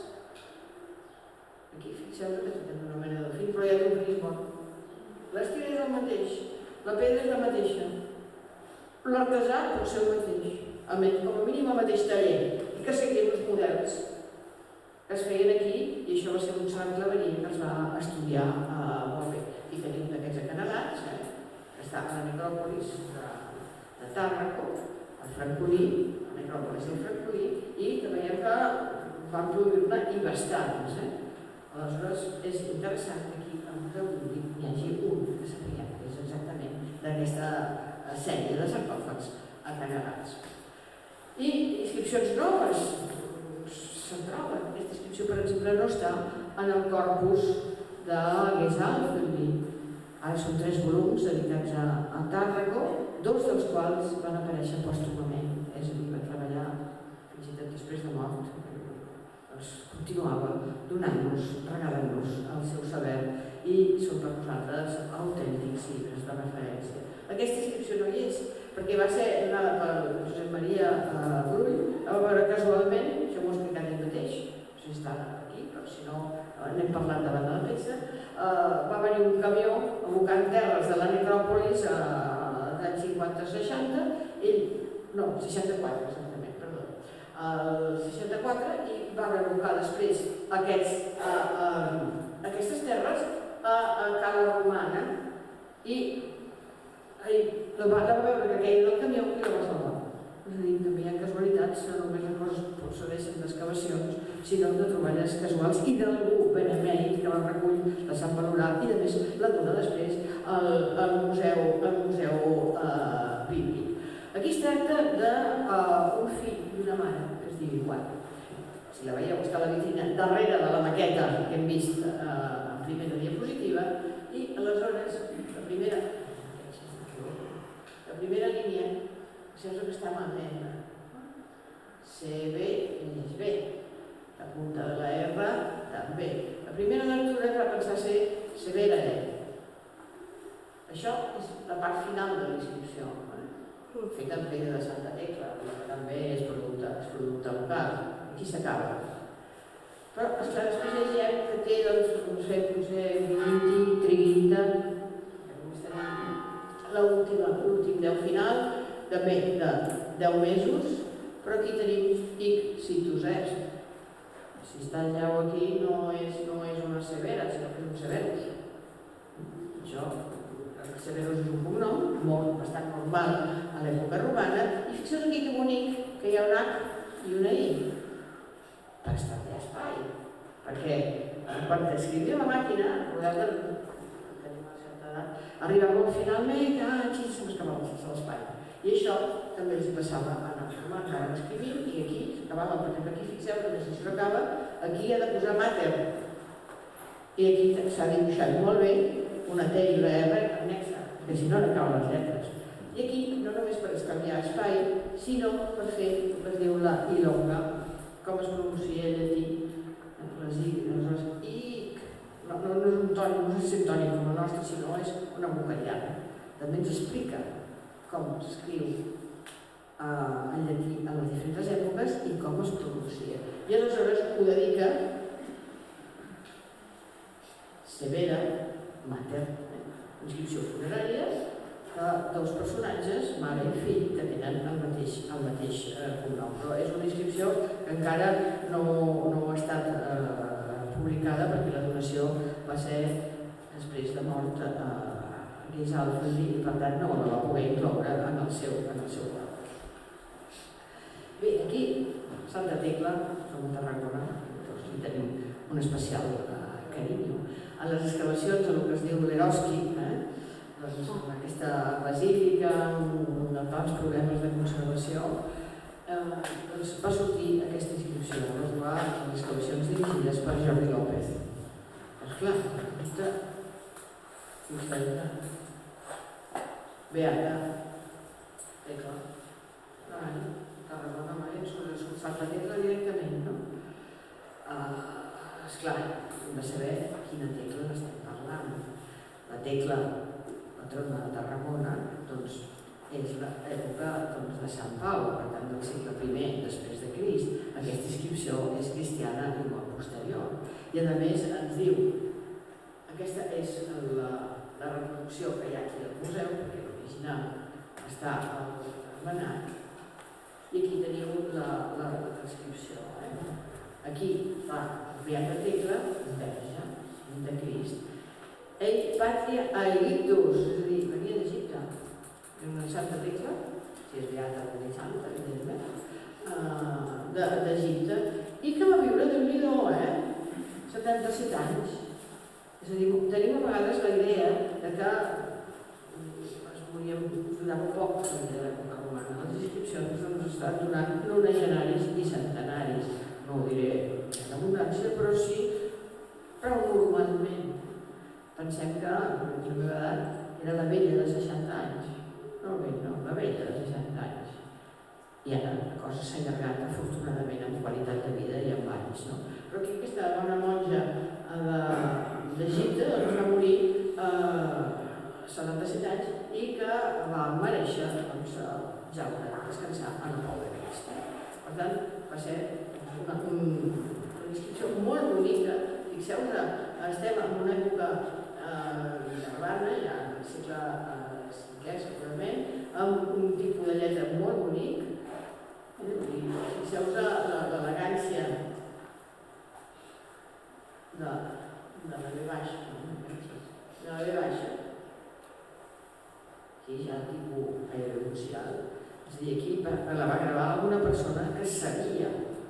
[SPEAKER 2] aquí fixeu-vos que tenen una mena de dofí, però hi ha un prisma. L'estil és el mateix, la pedra és la mateixa, l'artesà pot ser el mateix, com a mínim el mateix taller, i que seguien els models que es feien aquí, i això va ser un Sant Claverí que es va estudiar molt bé. Aquí tenim d'aquests acanalats, que està a la necròpolis de Tàrraco, el Francolí, la necròpolis del Francolí, i que veiem que van produir-ne i bastants. Aleshores, és interessant que aquí al Museu Bíblic n'hi hagi un que sabia que és exactament d'aquesta sèrie de sarcòfags acanalats. I inscripcions noves se'n troben. Aquesta inscripció, per exemple, no està en el corpus de Gesalfenli. Ara són tres volums dedicats a Tàrraco, dos dels quals van aparèixer pòstumament, és a dir, va treballar fins i tot després de mort. Continuava donant-nos, regalant-nos el seu saber i són per nosaltres autèntics llibres de referència. Aquesta inscripció no hi és, perquè va ser donada per Josep Maria Brull, casualment, això m'ho he explicat ell mateix, no sé si està aquí, però si no n'hem parlat davant de la premsa, va venir un camió abocant terres de la necròpolis als anys cinquanta seixanta, ell, no, seixanta-quatre exactament, perdó, el seixanta-quatre, i va revocar després aquestes terres a Cala Romana i la va veure que queia del camió i la va salvar. És a dir, també hi ha casualitats, no només les coses procedeixen d'excavacions, sinó de troballes casuals i d'algú benemèrit que la recull, la sap valorar i a més la dona després al Museu Bíblic. Aquí es tracta d'un fill i una mare que es diu igual. Si la veieu, està a la vitrina darrere de la maqueta que hem vist en primera diapositiva, i aleshores la primera la primera línia sembla que està malament. C B és B, la punta de la R també. La primera lectura va pensar ser severa E. Això és la part final de la inscripció, feta amb pedra de Santa Tecla, que també és producte local. Aquí s'acaba. Però, esclar, després llegim que té, doncs, no sé, potser vint, trenta, l'últim deu final, també de deu mesos, però aquí tenim Ic Citusers. Si està el llau aquí no és una severa, sinó que és un severus. Això, el severus és un cognom, molt bastant normal a l'època romana, i fixeu aquí que bonic que hi ha un H i una I. Per estalviar espai, perquè quan t'escrivia la màquina, recordeu que tenim una certa edat, arribava al finalment que aquí se m'escapava sense l'espai. I això també els passava a la forma, acaben escrivint i aquí s'acabava, perquè aquí fixeu que si això acaba, aquí ha de posar mater. I aquí s'ha dibuixat molt bé una T i una R anexa, perquè si no n'acaben les lletres. I aquí no només per estalviar espai, sinó per fer el que es diu la ilonga, com es pronuncia en llatí, les I, les I, no és un tònic, no és un tònic com el nostre, sinó és una vocaliana. També ens explica com s'escriu en llatí en les diferents èpoques i com es pronuncia. I aleshores ho dedica Severa Mater, inscripció funerària, de dos personatges, mare i fill, que tenen el mateix cognom. Però és una inscripció que encara no ha estat publicada perquè la donació va ser després de mort a Gesalfenli i per tant no la va poder incloure en el seu quadre. Bé, aquí, Santa Tecla, som a Tarragona, doncs hi tenim un especial carinyo. A les excavacions, el que es diu l'Eroski, aquesta basílica amb tants problemes de conservació, va sortir aquesta inscripció, va trobar les excavacions dirigides per Jordi López. Doncs clar, aquesta austeritat. Beata, tecla, davant, Tarragona, mai ens ha escoltat la tecla directament, no? Esclar, hem de saber quina tecla n'estem parlant. La tecla patrona de Tarragona, doncs, és l'època de Sant Pau, per tant, del segle primer després de Crist. Aquesta inscripció és cristiana i molt posterior. I a més ens diu, aquesta és la reproducció que hi ha aquí al museu, perquè l'original està al Benat, i aquí teniu la descripció. Aquí fa el Beata Tecla, verge, de Crist. Ell patria a Egiptus, és a dir, venia d'Egipte. Una santa Tecla, si és beata o santa, evidentment, d'Egipte, i que va viure de mil eh? setanta-set anys. És a dir, tenim a vegades la idea que es volíem donar poc a l'època romana. Les inscripcions ens estan donant nonagenaris i centenaris. No ho diré en abundància, però sí prou normalment. Pensem que la meva edat era la vella de seixanta anys. No, bé, no, la vella de seixanta anys. I ara la cosa s'ha allargat afortunadament amb qualitat de vida i amb anys, no? Però aquí aquesta dona monja d'Egipte va morir a setanta-set anys i que va mereixer jaure, descansar en el pou de Crist. Per tant, va ser una inscripció molt bonica. Fixeu-vos, estem en una època tardana, ja en el segle cinquè, segurament, amb un tipus de lletra molt bonic. Fixeu-vos l'elegància de la B baixa. De la B baixa. Aquí ja el tipus aeronuncial. És a dir, aquí la va gravar una persona que sabia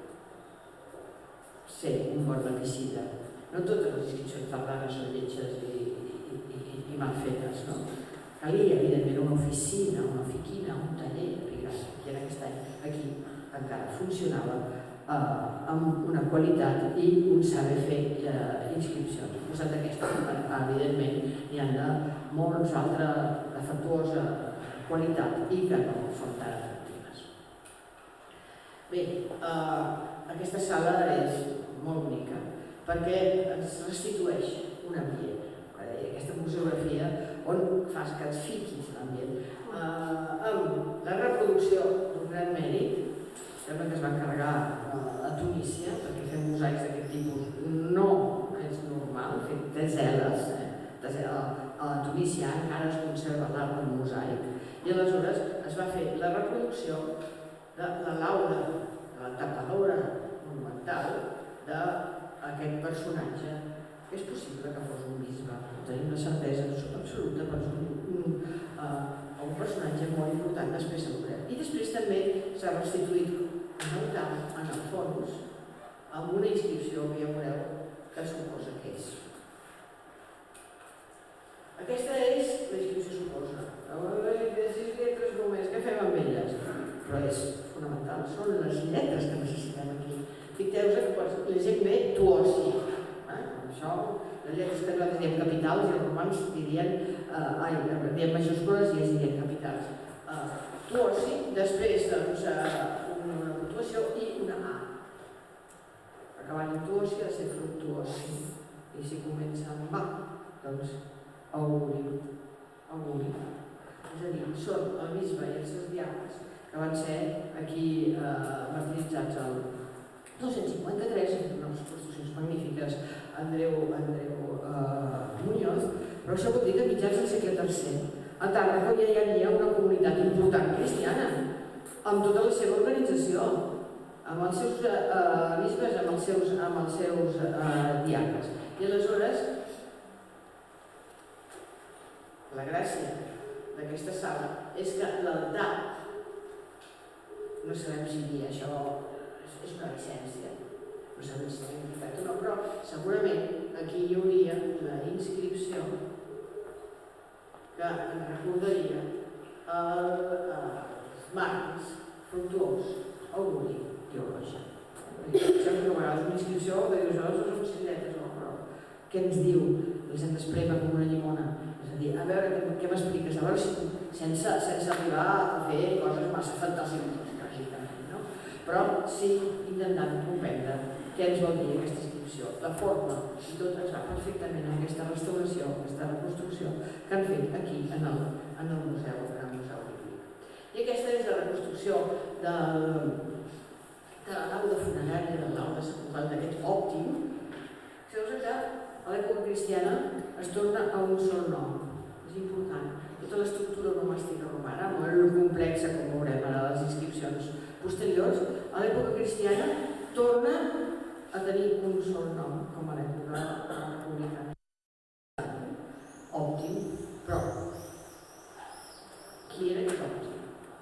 [SPEAKER 2] ser un bon maticida. No totes les inscripcions tardanes són lletges i mal fetes, no? Calia, evidentment, una oficina, una ofiquina, un taller epigràfic, i en aquest any aquí encara funcionava amb una qualitat i un saber fer inscripcions. Al costat d'aquesta, evidentment, n'hi ha de molts altres defectuosa qualitat i que no són tan atractives. Bé, aquesta sala és molt bonica perquè ens restitueix un ambient. Aquesta museografia on fas que et fiquis l'ambient. Amb la reproducció d'un gran mèrit, sembla que es va encarregar a Tunísia, perquè fer mosaics d'aquest tipus no és normal, fer teseles. A Tunísia encara es conserva l'art del mosaic i aleshores es va fer la reproducció de la laura, de la tapadora monumental d'aquest personatge. És possible que fos un bisbe, tenim la certesa absoluta, però és un personatge molt important, després se'n veurem. I després també s'ha restituït en el camp, en el fons, amb una inscripció que ja veureu que suposa que és. Aquesta és la inscripció suposa. De sis lletres només, què fem amb elles? Però és fonamental, són les lletres que necessitem aquí. Fixeu-vos que llegim bé tuosi. Això, les lletres que nosaltres diem capitals i els romans dirien, ai, diem majúscules i ells dirien capitals. Tuosi, després doncs una puntuació i una A. Acabant en tuosi ha de ser fructuosi. I si comença amb A, doncs auguri. Auguri. És a dir, són el bisbe i els seus diables que van ser aquí martiritzats al dos-cents cinquanta-tres, amb unes construccions magnífiques, Andreu Muñoz, però això vol dir que a mitjans del segle tercer a Tàrrega ja hi havia una comunitat important cristiana, amb tota la seva organització, amb els seus bisbes, amb els seus diables. I aleshores, la gràcia d'aquesta sala és que l'altar, no sabem si dir això és una llicència, no sabem si és veritat o no, però segurament aquí hi hauria la inscripció que ens recordaria els marcs, Fructuós, Auguri i Oroja. Sempre que vegades una inscripció que dius, no, són ciretes, no, però què ens diu? Els hem d'esprema com una llimona. És a dir, a veure què m'expliques, a veure si sense, sense arribar a fer coses massa fantasioses, lògicament, no? Però sí intentant comprendre què ens vol dir aquesta inscripció, la forma, i tot es va perfectament en aquesta restauració, aquesta reconstrucció que han fet aquí en el, en el museu, en el Museu Bíblic. I aquesta és la reconstrucció del, de la nau de funerària, del nau de sepulcral d'aquest òptim. Sabeu que a l'època cristiana es torna a un sol nom, és important. Tota l'estructura romàstica romana, molt complexa, com veurem ara les inscripcions posteriors, a l'època cristiana torna a tenir un sol nom, com a l'època republicana. Òptim, però qui era aquest òptim?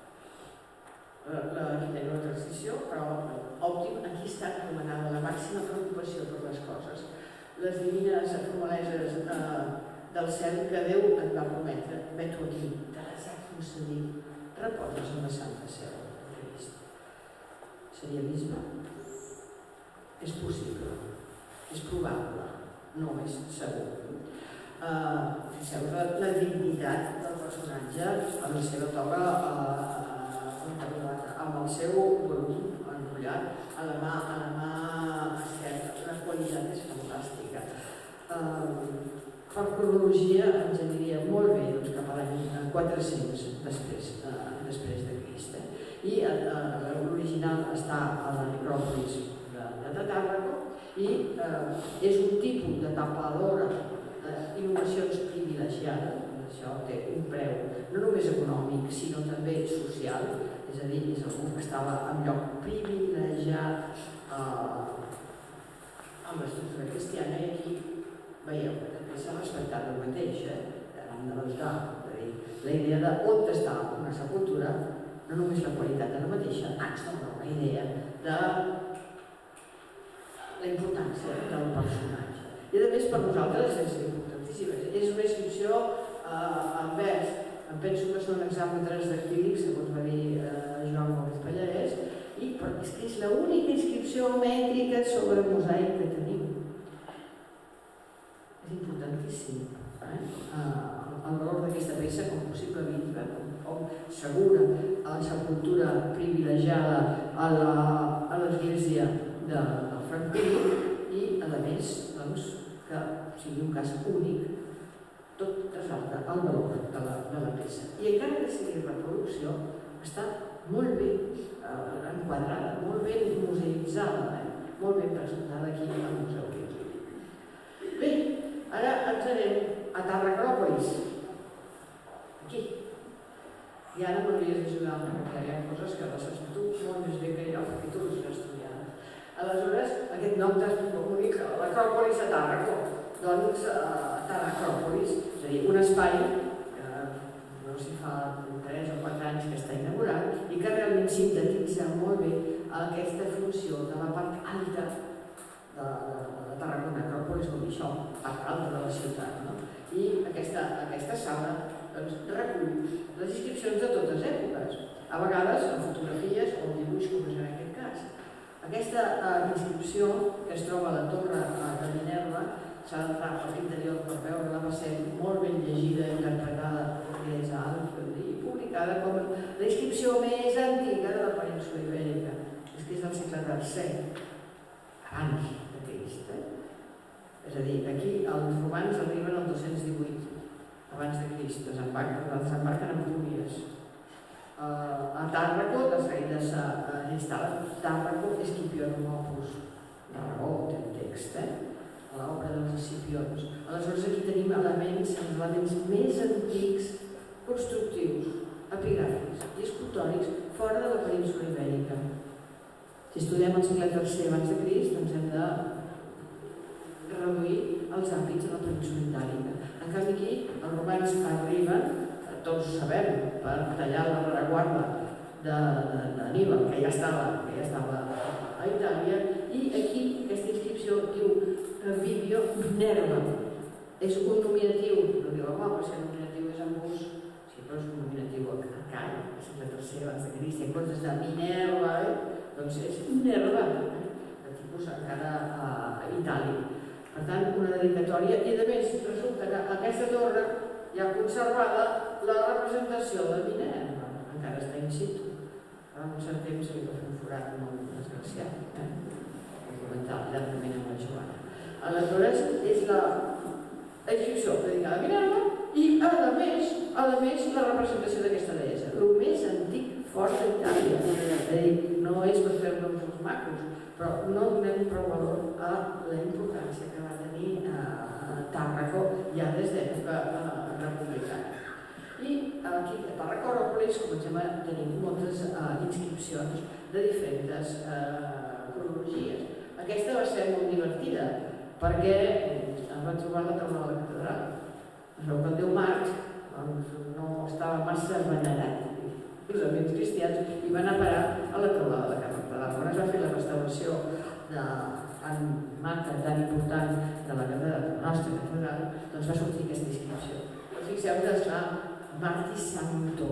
[SPEAKER 2] Aquí tenim una transició, però òptim, aquí està recomanada la màxima preocupació per les coses. Les divines formaleses eh, del cel que Déu et va prometre, vet-ho aquí, te les ha concedit, reposes en la Santa Seu de Crist. Seria bisbe? És possible, és probable, no és segur. Uh, Fixeu la, la dignitat del personatge amb la seva toga uh, amb el seu volum enrotllat a la mà, a la mà esquerra. La qualitat és fantàstica. Uh, per cronologia ens aniria molt bé doncs, cap a l'any quatre-cents després, uh, després de Crist. Eh? I uh, l'original està a la necròpolis de Tàrraco i eh, és un tipus de tapadora d'innovacions privilegiades. Això té un preu no només econòmic sinó també social, és a dir, és algú que estava en lloc privilegiat eh, amb l'estructura cristiana i aquí veieu que també s'ha respectat el mateix eh, davant de l'altar. La idea de on està una sepultura, no només la qualitat de la mateixa, sinó la idea de la importància del personatge. I a més per nosaltres és importantíssima. És una inscripció eh, en vers. Em penso que són hexàmetres dactílics, segons va dir eh, Joan Gómez Pallarès, i és que és l'única inscripció mètrica sobre mosaic que tenim. És importantíssim. Eh? El valor d'aquesta peça com possible víctima, com segura a la sepultura privilegiada a l'església de francolí i, a més, doncs, que sigui un cas únic, tot resalta el valor de la, de la peça. I encara que sigui reproducció, està molt ben eh, enquadrada, molt ben museïtzada, eh? Molt ben presentada aquí al Museu Bíblic. Bé, ara ens anem a Tàrraco, aquí. I ara m'hauries d'ajudar perquè hi ha coses que les saps tu molt més bé que jo, perquè tu les has estudiat. Aleshores, aquest nom únic, l'Acròpolis de Tàrraco, doncs Tàrracròpolis, és a dir, un espai que no sé si fa tres o quatre anys que està inaugurat i que realment sintetitza molt bé aquesta funció de la part alta de, de Tarragona. Acròpolis vol dir això, part alta de la ciutat. No? I aquesta, aquesta sala doncs, recull les inscripcions de totes èpoques, a vegades en fotografies o en dibuix, com és en aquest cas. Aquesta uh, inscripció que es troba a la torre uh, de Minerva s'ha d'entrar a l'interior per veure-la, va ser molt ben llegida i interpretada des d'alt i publicada com la inscripció més antiga de la península ibèrica. És que és del segle tercer, abans de Crist. Eh? És a dir, aquí els romans arriben al dos-cents divuit abans de Crist, desembarquen en Públies. A Tàrraco, de seguida s'instal·la Tàrraco Escipiorum Opus, d'Aragó, té el text, eh? A l'obra dels Escipions. Aleshores aquí tenim elements, els elements més antics constructius, epigràfics i escultòrics fora de la península ibèrica. Si estudiem el segle tercer abans de Crist, doncs hem de reduir els àmbits de la península ibèrica. En canvi aquí, els romans arriben, tots ho sabem, per tallar la rereguarda d'Aníbal, que ja estava, que ja estava a Itàlia, i aquí aquesta inscripció diu Vivio Nerva, és un nominatiu, no diu, home, però si el nominatiu és en bus, sí, però és un nominatiu a Cai, a segle tercer abans de Crist, en comptes de Minerva, doncs és Minerva, de tipus encara itàlic. Per tant, una dedicatòria, i a més resulta que a aquesta torre hi ha conservada la representació de Minerva, encara està in situ. Fa un cert temps se li va fer un forat molt desgraciat, eh? Ho comentava llargament amb la Joana. Aleshores, és la inscripció dedicada a Minerva i, a més, a més la representació d'aquesta deessa, el més antic fort d'Itàlia. És a dir, no és per fer-nos els macos, però no donem prou valor a la importància que va tenir a Tàrraco ja des d'època republicana. I aquí a Tàrraco-Ròpolis comencem a tenir moltes inscripcions de diferents cronologies. Aquesta va ser molt divertida perquè em vaig trobar la taula de la catedral. Es veu que el Déu Marc no estava massa venerat. Els amics cristians i van a parar a la taula de la catedral. Quan es va fer la restauració tan maca, tan important de la nostra catedral, doncs va sortir aquesta inscripció. Però fixeu que es fa Marti Santo.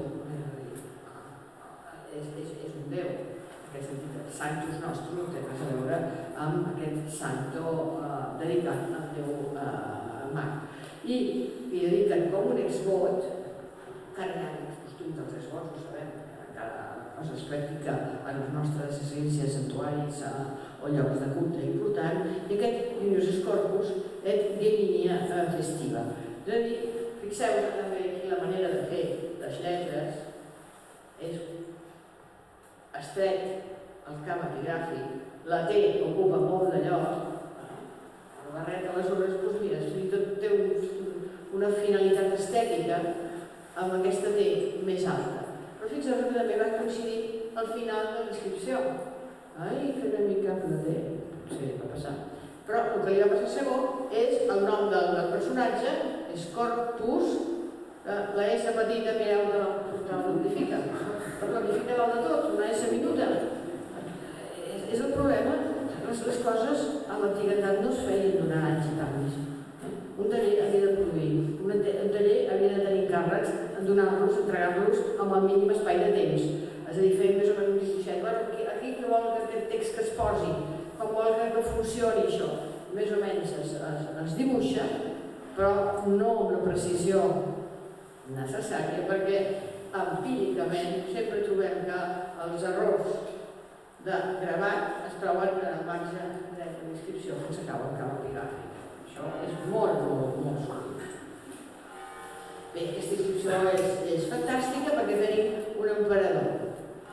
[SPEAKER 2] És un déu. En aquest sentit, el Sanctus Nostrum no té res a veure amb aquest santo dedicat al déu Marc. I li dediquen com un exvot, carregant els costums dels exvots, ho sabem, encara cosa es practica en les nostres esglésies, santuaris o llocs de culte important, i aquest Dionysus Corpus et Geminia festiva. És a dir, fixeu-vos també aquí la manera de fer les lletres és estret, el camp epigràfic, la T ocupa molt de lloc, el barret aleshores, doncs mira, fins i tot té una finalitat estètica amb aquesta T més alta. Però fixeu que també va coincidir al final de l'inscripció. Ai, que una mica amb la T, potser va passar. Però el que li va passar segon és el nom del personatge, és Corpus, la S petita, mireu que la modifica. Però la modifica dalt de tot, una S minuta. És el problema, les coses a l'antiguitat no es feien durant anys i canvis. Un taller havia de produir, un taller havia de tenir càrrecs, donar-los, entregar-los amb el mínim espai de temps. És a dir, feien més o menys un dibuixet. Aquí que vol que aquest text que es posi, com vol que funcioni això, més o menys es dibuixa, però no amb la precisió necessària, perquè empíricament sempre trobem que els errors de gravat es troben en el marge dret de l'inscripció quan s'acaba el camp epigàfic. Això és molt, molt, molt sòlid. Bé, aquesta inscripció és fantàstica perquè tenim un emperador.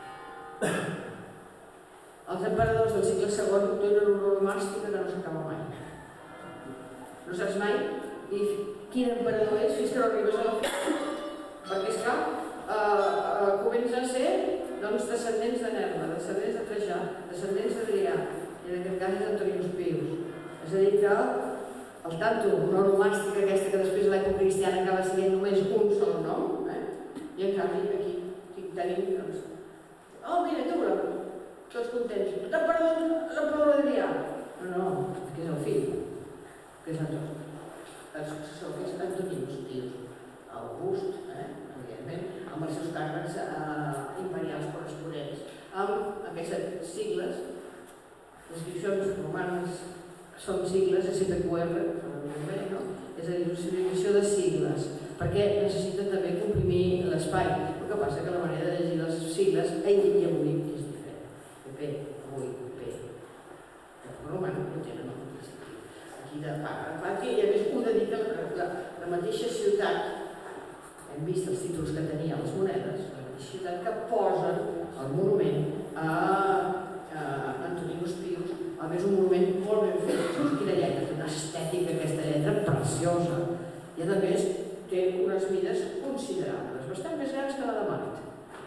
[SPEAKER 2] Els emperadors del segle segon tenen una onomàstica que no s'acaba mai. No saps mai quin emperador és fins que no arribes a la fi. Perquè, esclar, comença a ser descendents de Nerva, descendents de Trajà, descendents d'Adrià, i en aquest cas és Antonius Pius. És a dir que el tanto, una onomàstica aquesta que després de l'època cristiana acaba sent només un sol nom, i en canvi aquí tenim, oh, mira, tu, tots contents, l'emperador Adrià. No, no, que és el fill, que és Antoni. El successor que és Antonius Pius. August, evidentment, amb els seus càrrecs imperials corresponents, amb aquestes sigles, les inscripcions romanes són sigles, S P Q R, és a dir, una significació de sigles, perquè necessiten també comprimir l'espai. El que passa que la manera de llegir les sigles ahir i avui és diferent. P P, avui, P. El romà no tenen el mateix. Aquí de Pàtria, i a més ho dedica la mateixa ciutat. Hem vist els títols que tenia les monedes, la mateixa ciutat que posen el monument a Antonius Pius, a més un monument molt ben fet, quina lletra, una estètica aquesta lletra preciosa, i a més té unes mides considerables, bastant més grans que la de Mart.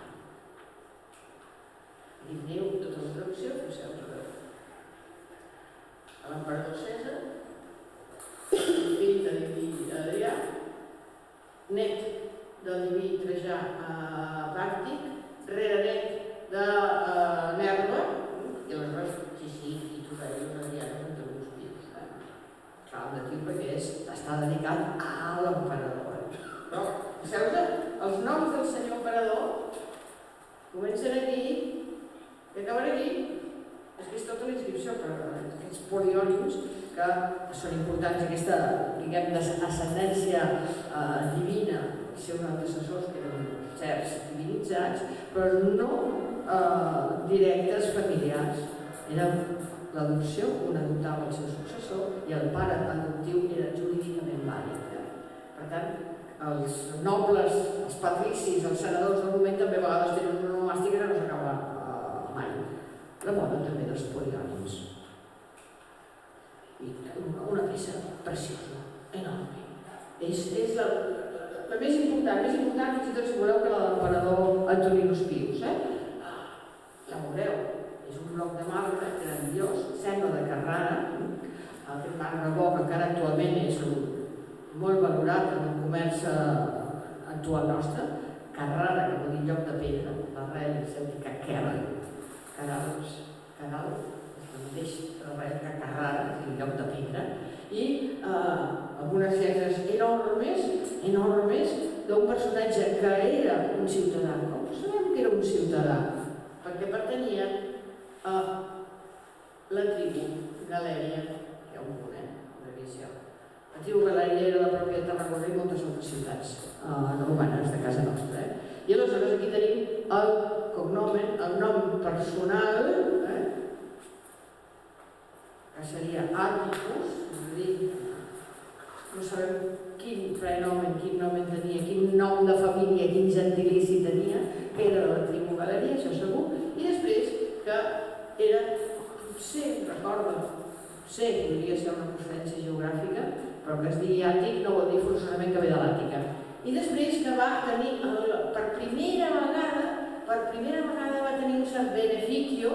[SPEAKER 2] I teniu tota la traducció, fixeu-vos a veure. L'emperador Cèsar, fill de Diví Adrià, net del Diví Trajà Bàctic, rerenet de Nerva, i aleshores, sí, sí, i tu feies una diana entre uns pius. Clar, el datiu perquè és bastant està dedicat a l'emperador. Però, fixeu-vos, els noms del senyor emperador comencen aquí i acaben aquí. És que és tota la inscripció, però aquests poliònims que són importants, aquesta, diguem, ascendència divina, els seus antecessors que eren certs divinitzats, però no directes familiars. Era l'adopció, un adoptava el seu successor i el pare adoptiu era jurídicament vàlid. Per tant, els nobles, els patricis, els senadors del moment també a vegades tenen una onomàstica que no s'acaba mai. La moda també dels poliònims. I una peça preciosa, enorme. És la més important, més important fins i tot si voleu que la de l'emperador Antoninus Pius. La veureu, és un bloc de marbre grandiós, sembla de Carrara, aquest marbre bo que encara actualment és molt valorat en el comerç actual nostre. Carrara, que vol dir lloc de pedra, l'arrel significa Kerr, Caral, Caral, és el mateix arrel que Carrara, és el lloc de pedra, i algunes lletres enormes, enormes, d'un personatge que era un ciutadà. Com sabem que era un ciutadà? Perquè pertanyia a la tribu Galèria, que hi ha un punt, eh, de visió. La tribu Galèria era la pròpia de Tarragona i moltes altres ciutats romanes de casa nostra. I aleshores aquí tenim el cognomen, el nom personal, que seria Atticus, és a dir, no sabem quin prenomen, quin nom tenia, quin nom de família, quin gentilici tenia, que era de la tribu Galèria, això segur, i després que era, potser, recorda, potser podria ser una procedència geogràfica, però que es digui Àtic no vol dir forçosament que ve de l'Àtica. I després que va tenir, per primera vegada, per primera vegada va tenir un cert beneficio,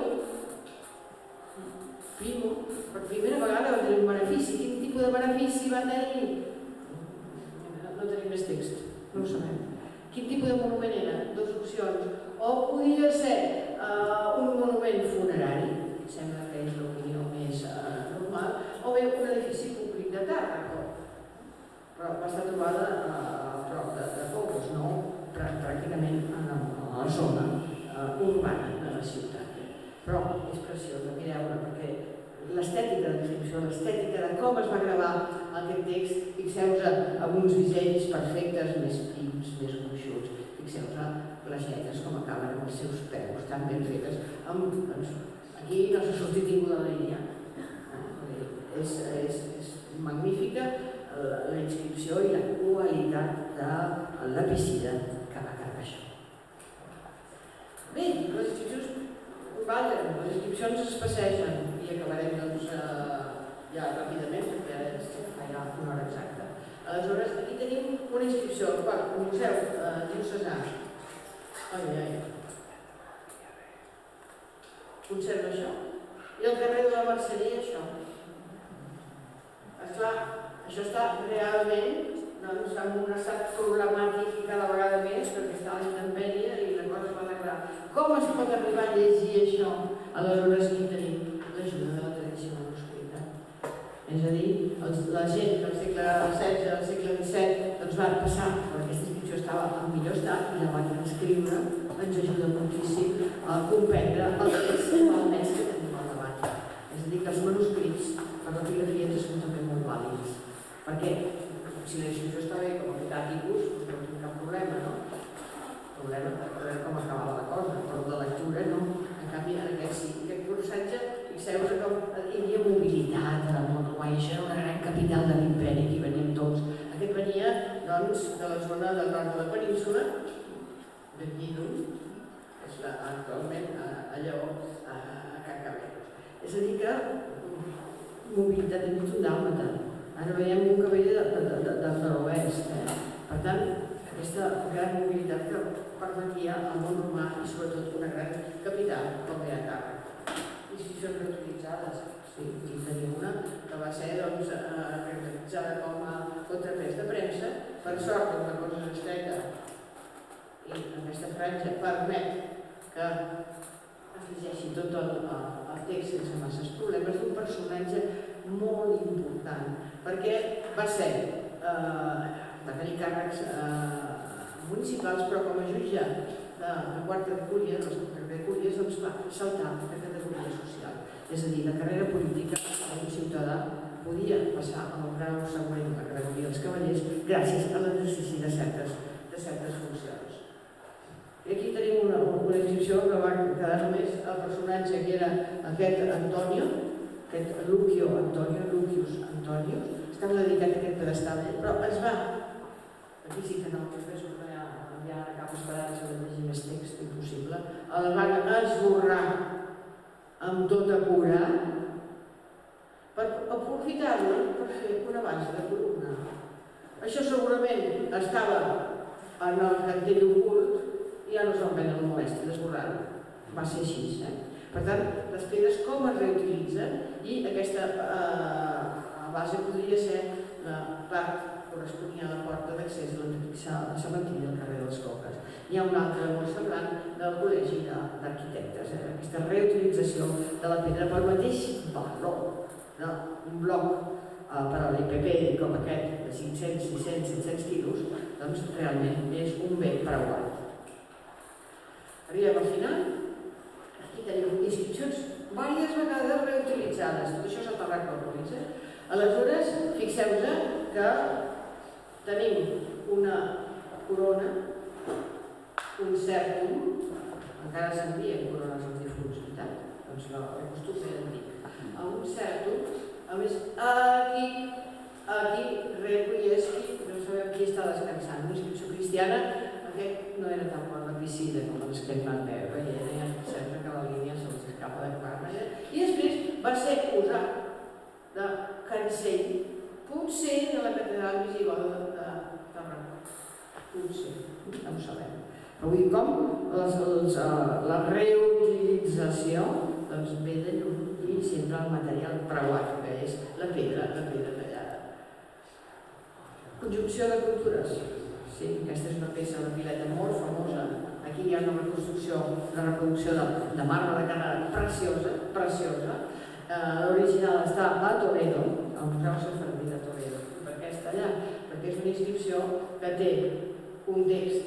[SPEAKER 2] primo, per primera vegada va tenir un benefici. Quin tipus de benefici va tenir? No tenim més text, no ho sabem. Quin tipus de monument era? Dues opcions. O podia ser un monument funerari, que sembla que és l'opinió més normal, o bé un edifici públic de Tàrraco. Però va estar trobada a prop de Cocos, no? Pràcticament a la zona urbana de la ciutat. Però és preciosa, mireu-la, perquè l'estètica de descripció, l'estètica de com es va gravar aquest text, fixeu-vos en uns dissenys perfectes, més prims, més gruixuts, fixeu-vos les lletres com acaben amb els seus peus, tan ben fetes. Aquí no s'ha sortit ningú de la línia. És magnífica la inscripció i la qualitat de l'epicida que va quedar això. Bé, les inscripcions ballen, les inscripcions es passegen i acabarem doncs ja ràpidament perquè ara fa ja una hora exacta. Aleshores, aquí tenim una inscripció, el Museu Diocesà. Ai, ai. Conserva això. I el carrer de la Merceria, això. Esclar, això està realment en un estat problemàtic cada vegada més perquè està a la intempèrie i la cosa es va alegrar. Com es pot arribar a llegir això? Aleshores aquí tenim l'ajuda de la tradició manuscrita. És a dir, la gent que al segle setze, al segle disset doncs van passar, perquè aquesta inscripció estava en millor estat i la van transcriure, ens ajuda moltíssim a comprendre el text malmès que tenim al davant. És a dir, que els manuscrits per la fotografia ens són també molt vàlids. Perquè si la inscripció està bé com a fet Àticus, no tinc cap problema, no? Problema de veure com acabava la cosa, però de lectura no. En canvi, en aquest sí, aquest forçatge, fixeu-vos com hi havia mobilitat a Montrouai, això era una gran capital de l'imperi, aquí veníem tots. Aquest venia, doncs, de la zona del nord de la península, de Guidon, que és actualment a Lleó, a Can Cabellos. És a dir que mobilitat de mig un dàlmata. Ara veiem un que ve de l'oest. Per tant, aquesta gran mobilitat que permetia al món romà i sobretot una gran capital com era Tàrrega. Inscripcions reutilitzades. Sí, aquí tenim una que va ser reutilitzada com a contrapès de premsa. Per sort, una cosa estreta i aquesta franja permet que es llegeixi tot el text sense masses problemes d'un personatge molt important, perquè va ser va tenir càrrecs municipals, però com a jutge de quarta de cúria, de cúries, doncs va saltar a categoria social. És a dir, la carrera política d'un ciutadà podia passar al grau següent, la categoria dels cavallers, gràcies a l'exercici de certes funcions. I aquí tenim una inscripció que va quedar només el personatge que era aquest Antonio, aquest Lucio Antonio, Lucius Antonius, estava dedicat a aquest pedestal, però es va, aquí sí que no, després no hi ha cap esperança de llegir més text, impossible, el van esborrar amb tota cura per aprofitar-lo per fer una base de columna. Això segurament estava en el cantell ocult i ja no se'n ven el molesti d'esborrar-ho. Va ser així. Per tant, les pedres com es reutilitzen i aquesta base podria ser la part corresponia a la porta d'accés a l'antic cementiri del carrer dels Coques. Hi ha un altre molt semblant del Col·legi d'Arquitectes, aquesta reutilització de la pedra pel mateix valor. Un bloc per a l'I P P com aquest de cinc-cents, sis-cents, set-cents quilos, doncs realment és un bé preuat. Arribem al final. Aquí tenim inscripcions diverses vegades reutilitzades. Tot això s'ha tornat a utilitzar. Aleshores, fixeu-vos que tenim una corona, un cèrtum, encara s'envien corones als difunts, veritat? Doncs no, el costum era antic. Amb un cèrtum, a més, aquí, aquí, Requieschi, no sabem qui està descansant, una inscripció cristiana, aquest no era tan bon lapicida com els que van veure, i ja sembla que la línia se'ls escapa de clar manera. I després va ser usat de cancell, potser de la catedral visigoda de Tarragona. Potser, no ho sabem. Però vull dir com la reutilització ve de llum i sempre el material preuat, que és la pedra, la pedra tallada. Conjunció de cultures. Sí, aquesta és una peça de pileta molt famosa. Aquí hi ha una reconstrucció, una reproducció de marbre de Carrara preciosa, preciosa. L'original està a Toledo, al Museu Sefardí de Toledo. Per què està allà? Perquè és una inscripció que té un text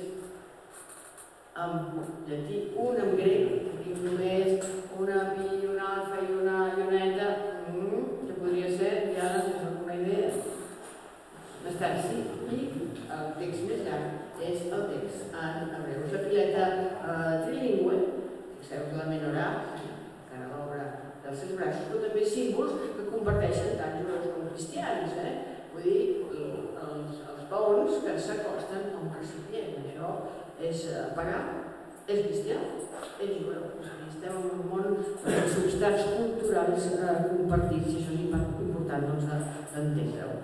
[SPEAKER 2] en llatí, un en grec, i només una pi, una alfa i una lluneta, que podria ser, ja no tens alguna idea, està així. I el text més llarg és el text en hebreu. És la pileta trilingüe, fixeu-vos la menorà, encara l'obra dels seus braços, però també símbols que comparteixen tant jueus com cristians. Vull dir, els paons que s'acosten a un recipient. Això és pagar, és cristià, és jueu. Estem en un món de substants culturals compartits i això és important d'entendre-ho.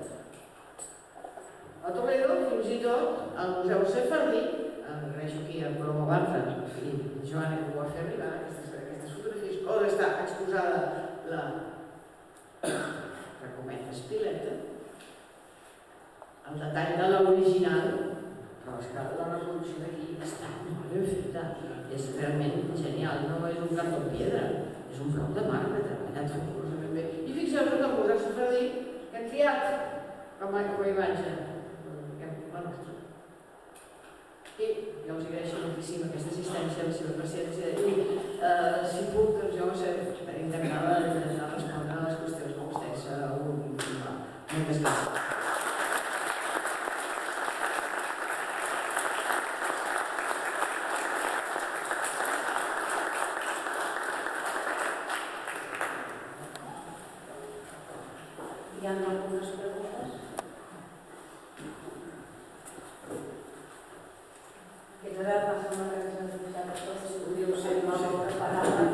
[SPEAKER 2] A Toledo, fins i tot, al Museu Sefardí, agraeixo aquí a Coloma Bartra i Joana que ho va fer arribar, aquestes fotografies, on està exposada la recomenda espileta, el detall de l'original, però és que la reproducció d'aquí està molt ben feta, és realment genial, no és un cartó de pedra, és un bloc de marbre treballat fabulosament bé. I fixeu-vos que el Museu Sefardí que han triat com a imatge la nostra. I jo us agraeixo moltíssim aquesta assistència, la seva paciència i si puc, doncs jo intentaré respondre a les qüestions que vostès vulguin continuar. Moltes gràcies.
[SPEAKER 1] Hi ha algunes preguntes? Que no era la setmana que s'ha deixat a tots, si podíeu ser molt preparada.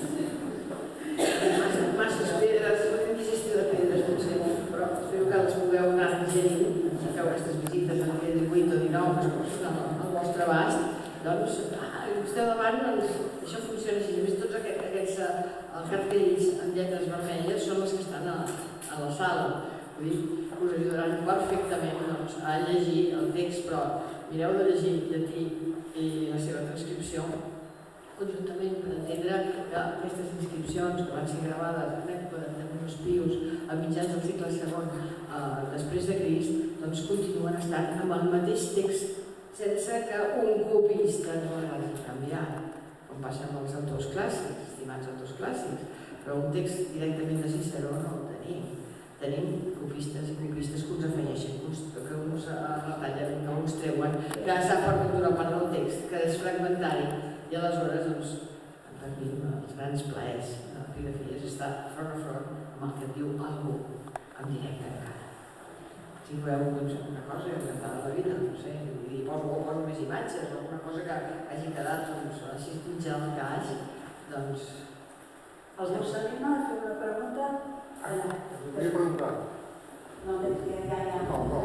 [SPEAKER 2] Masses pedres, no hem vist de pedres, potser, però espero que les pugueu anar digerint, si feu aquestes visites el dia divuit o dinou, que es posen al vostre abast, doncs, esteu davant, això funciona així. A més, tots aquests cartells amb lletres vermelles són els que estan a la sala. Vull dir, us ajudaran perfectament a llegir el text, però mireu de llegir llatí i la seva transcripció conjuntament per entendre que aquestes inscripcions que van ser gravades en mil els pius a mitjans del segle segon després de Crist, doncs continuen estant amb el mateix text sense que un copista no l'hagi canviat, com passa amb els autors clàssics, estimats autors clàssics, però un text directament de Ciceró no el tenim. Tenim copistes i copistes que uns afegeixen, que uns retallen, que uns treuen, que s'ha perdut una part del text, que és fragmentari, i aleshores doncs, patim els grans plaers de l'epigrafia és estar front a front amb el que et diu algú en directe encara. Si voleu una cosa encantada de la vida, no sé, i poso més imatges, alguna cosa que hagi quedat així pinjada al calaix, doncs...
[SPEAKER 1] Els us anima a fer una pregunta?
[SPEAKER 3] Volia preguntar.
[SPEAKER 1] No, és que ja hi ha...
[SPEAKER 3] No, no.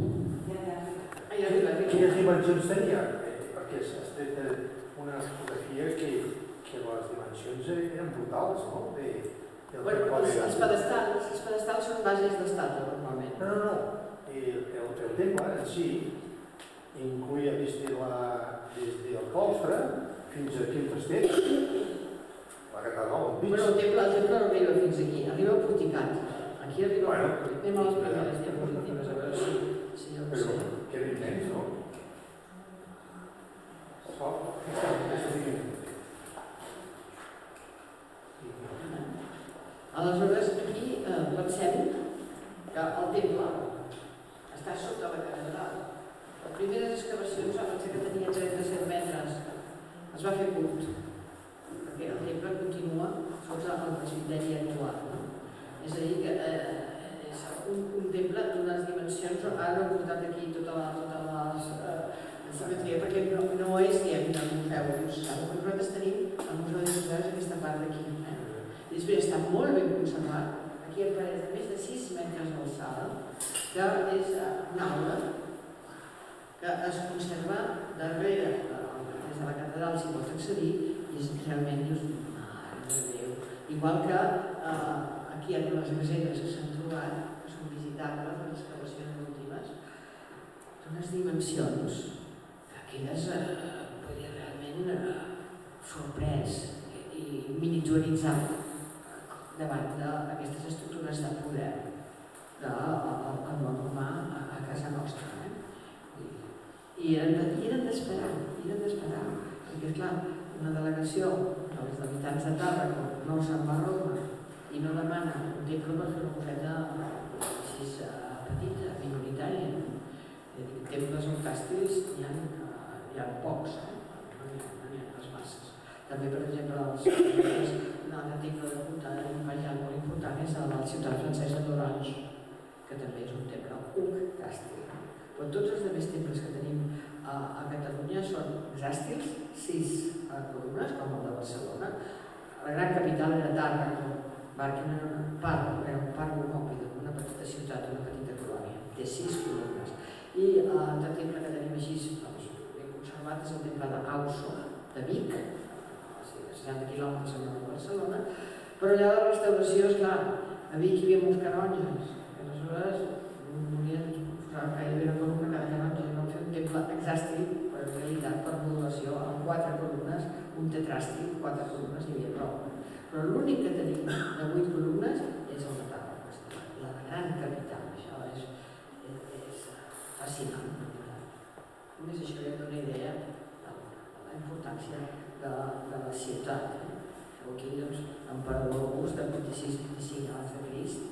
[SPEAKER 1] Quines
[SPEAKER 3] dimensions tenia? Perquè has tret una fotografia que les dimensions eren brutals, no?
[SPEAKER 2] Bueno, els pedestals, els pedestals són bases d'estàtua, normalment.
[SPEAKER 3] No, no, no. El temple en si incluïa des del claustre fins aquí al castell, la catedral al mig.
[SPEAKER 2] Bueno, el temple no arriba fins aquí, arriba al porticat. Aquí arriba al porticat. Anem a les primeres diapositives, a veure si jo ho sé.
[SPEAKER 3] Però que era immens, no?
[SPEAKER 2] Aleshores, aquí pensem que el temple està sota la catedral. Les primeres excavacions van ser que tenia trenta-set metres. Es va fer curt, perquè el temple continua sota el presbiteri actual. És a dir, que és un temple d'unes dimensions, ara no he portat aquí tota la simetria, perquè no és, diem, del museu. Nosaltres tenim el Museu de Museus aquesta part d'aquí. Després està molt ben conservat, aquí hi ha parets de més de sis metres d'alçada, que és una aula que es conserva darrere, des de la catedral s'hi pot accedir, i és realment, dius, mare de Déu. Igual que aquí hi ha unes casetes que s'han trobat, que són visitables, les excavacions últimes, d'unes dimensions que quedes realment sorprès i miniaturitzat davant d'aquestes estructures de poder del món romà a casa nostra. I eren d'esperar, eren d'esperar, perquè, esclar, una delegació dels habitants de Tàrraco no se'n va a Roma i no demana un temple per fer una coseta així petita, minoritària. Temples o càstils n'hi ha pocs, no n'hi ha les masses. També, per exemple, els un temple de culte imperial molt important és a la ciutat francesa d'Orange, que també és un temple, un càstil. Però tots els altres temples que tenim a Catalunya són hexàstils, sis columnes, com el de Barcelona. La gran capital era Tàrraco, Barquina era un parc, era un parc homòpide, una petita ciutat, una petita colònia, té sis columnes. I l'altre temple que tenim així ben conservat és el temple d'Auso, de Vic, seixanta quilòmetres a nord de Barcelona, però allà la restauració, esclar, a Vic hi havia molts canonges, i aleshores volien posar gairebé una columna cada canonge, i van fer un temple hexàstil, però en realitat per modulació, amb quatre columnes, un tetràstil, quatre columnes hi havia prou. Però l'únic que tenim de vuit columnes és el de Tàrraco, la gran capital, això és fascinant. Només això ja em dona idea de la importància de la ciutat. Aquí, doncs, l'emperador August, del vint-i-sis vint-i-cinc abans de Crist,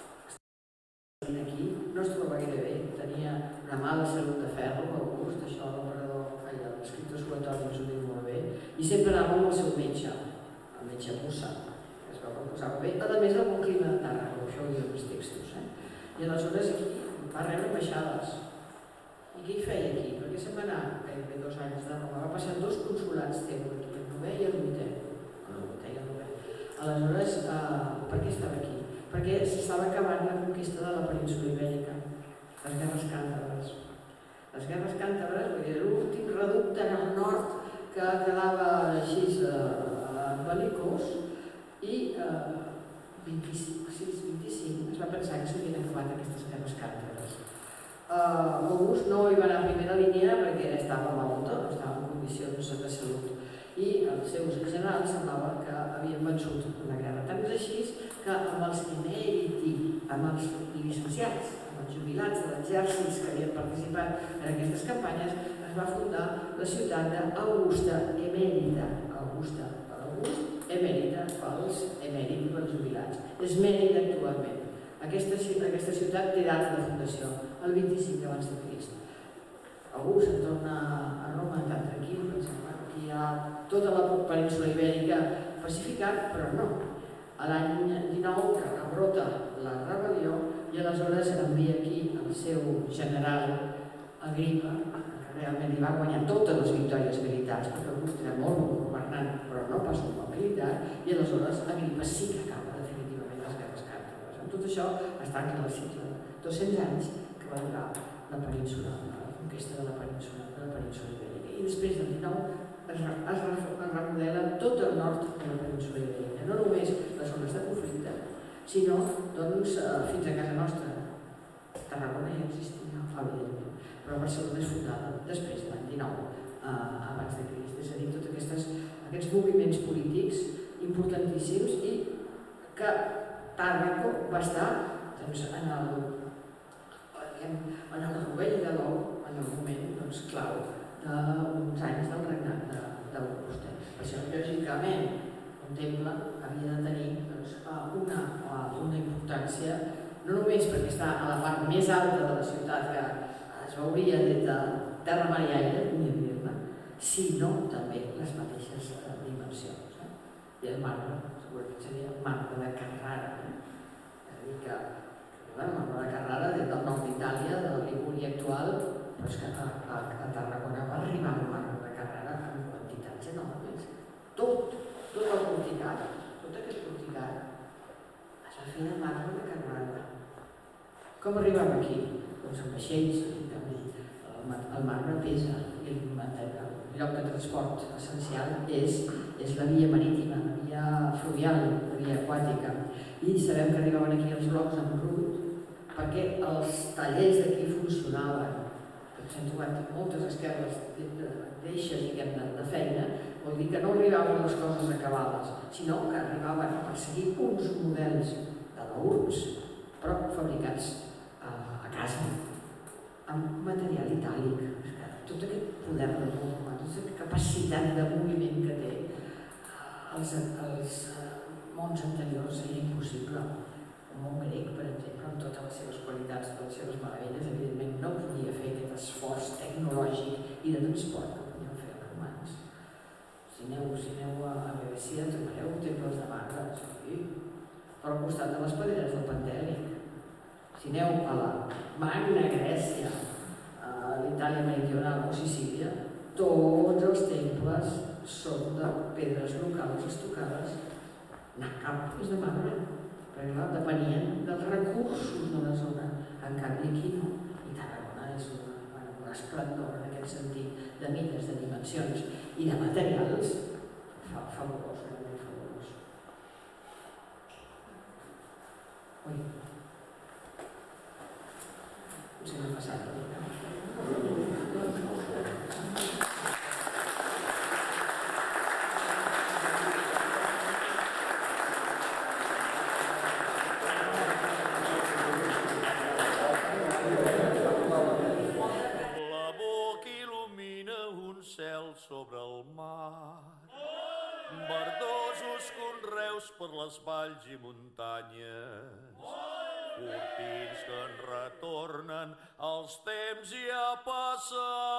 [SPEAKER 2] aquí no es troba gaire bé, tenia una mala salut de ferro, August, això l'emperador feia l'escriptor suatori, ens ho diu molt bé, i sempre anava amb el seu metge, el metge Musa, que es va proposar bé, a més del bon clima de Tàrraco, això ho diuen els textos. I aleshores aquí va rebre ambaixades. I què hi feia aquí? Perquè se'n va anar gairebé dos anys de Roma, va passar dos consolats teus aquí, el novè i el vuitè. El vuitè i el novè. Aleshores, per què estava aquí? Perquè s'estava acabant la conquista de la península ibèrica, les guerres càntabres. Les guerres càntabres era l'últim reducte en el nord que quedava així bel·licós i vint-i-sis vint-i-cinc es va pensar que s'havien acabat aquestes guerres càntabres. August no hi va anar a primera línia perquè estava malalt, no estava en condicions de salut. I els seus generals semblava que havien vençut la guerra. Tant és així que amb els que ell amb els llicenciats, amb els jubilats de l'exèrcit que havien participat en aquestes campanyes, es va fundar la ciutat d'Augusta Emèrita. Augusta per August, Emèrita pels emèrits, pels jubilats. És Mèrida actualment. Aquesta, aquesta ciutat té data de fundació, el vint-i-cinc abans de Crist. Algú se'n torna a Roma tan tranquil, pensant que aquí hi ha tota la península ibèrica pacificat, però no. A l'any dinou que rebrota la rebel·lió i aleshores envia aquí el seu general Agripa, que realment li va guanyar totes les victòries militars, perquè August era molt bon governant, però no pas un bon militar, i aleshores Agripa sí que acaba definitivament les guerres càrtaves. Amb tot això es tanca el cicle dos-cents anys que va durar la península, la conquesta de la península, de la península ibèrica. I després del dinou es, es, es remodela tot el nord de la península ibèrica, no només les zones de conflicte, sinó doncs, fins a casa nostra. Tarragona ja existia, evidentment, però Barcelona és fundada després de l'any dinou eh, abans de Crist. És a dir, tots aquestes, aquests moviments polítics importantíssims i que Tàrraco va estar doncs, en el en el rovell de l'ou, en el moment doncs, clau d'uns anys del regnat d'August. Per això, lògicament, un temple havia de tenir doncs, una, una importància, no només perquè està a la part més alta de la ciutat que es veuria des de terra, mar i aire, ni dir-ne, sinó també les mateixes dimensions. Eh? I el marbre, segurament seria el marbre de Carrara. Eh? És a dir, que el marbre de Carrara des del nord d'Itàlia, de la Ligúria actual, però és que a, a, a Tarragona va arribar el marbre de Carrara en quantitats enormes. Tot, tot el porticat, tot aquest porticat, es va fer de marbre de Carrara. Com arribava aquí? Doncs amb vaixells, el marbre pesa i el lloc de transport essencial és, és la via marítima, la via fluvial, la via aquàtica. I sabem que arribaven aquí els blocs en brut perquè els tallers d'aquí funcionaven. S'han trobat moltes esquerdes d'eixes de feina, vol dir que no arribaven les coses acabades, sinó que arribaven a perseguir uns models de l'urbs, però fabricats a casa, amb material itàlic. Tot aquest poder de forma, tota aquesta capacitat de moviment que té els, els mons anteriors era impossible. El món grec, per exemple, amb totes les seves qualitats, totes les seves meravelles, evidentment no podia fer aquest esforç tecnològic i de transport que podien fer els romans. Si aneu, si aneu a Grècia, trobareu temples de marbre, sí, però al costat de les pedreres del Pentèlic. Si aneu a la Magna Grècia, a l'Itàlia meridional o Sicília, tots els temples són de pedres locals estucades. Anar cap és de marbre, perquè clar, depenien dels recursos de la zona. En canvi aquí no. I Tarragona és un esplendor en aquest sentit, de mides, de dimensions i de materials fabulós, realment fabulós. Ui. Potser m'ha passat tot.
[SPEAKER 4] Sobre el mar, verdosos conreus per les valls i muntanyes, cortins que en retornen els temps ja passat.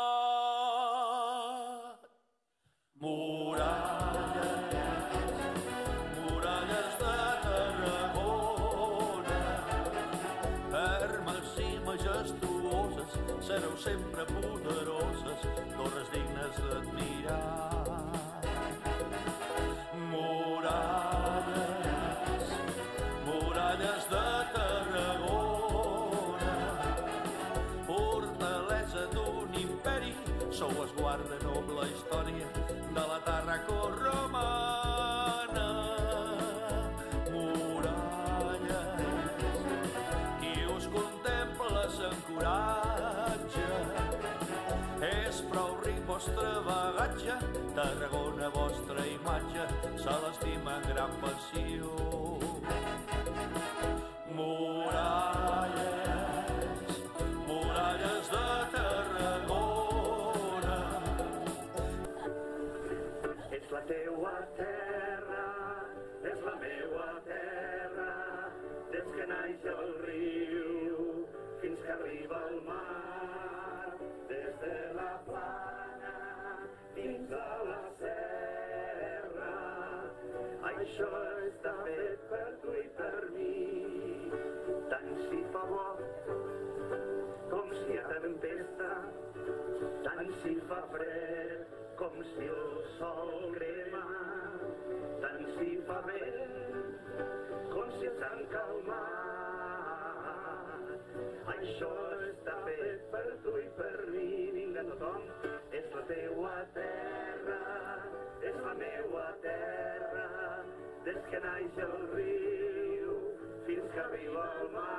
[SPEAKER 4] Muralles, muralles de Tarragona, fermes i majestuoses, sereu sempre poderoses, torres dignes d'admirar. Muralles, muralles de Tarragona, fortalesa d'un imperi, sou esguard de noble història de la Tàrraco romana. Muralles, qui us contempla s'encoratja, és prou ric vostre bagatge, Tarragona, vostra imatge, se l'estima en gran passió. Muralles,
[SPEAKER 5] naix el riu fins que arriba al mar, des de la plana fins a la serra. Això està fet per tu i per mi, tant si fa bo com si hi ha tempesta, tant si fa fred com si el sol crema, tant si fa vent com si s'han calmat. Això està fet per tu i per mi, vinga tothom, és la teua terra, és la meua terra, des que naix el riu fins que arriba al mar.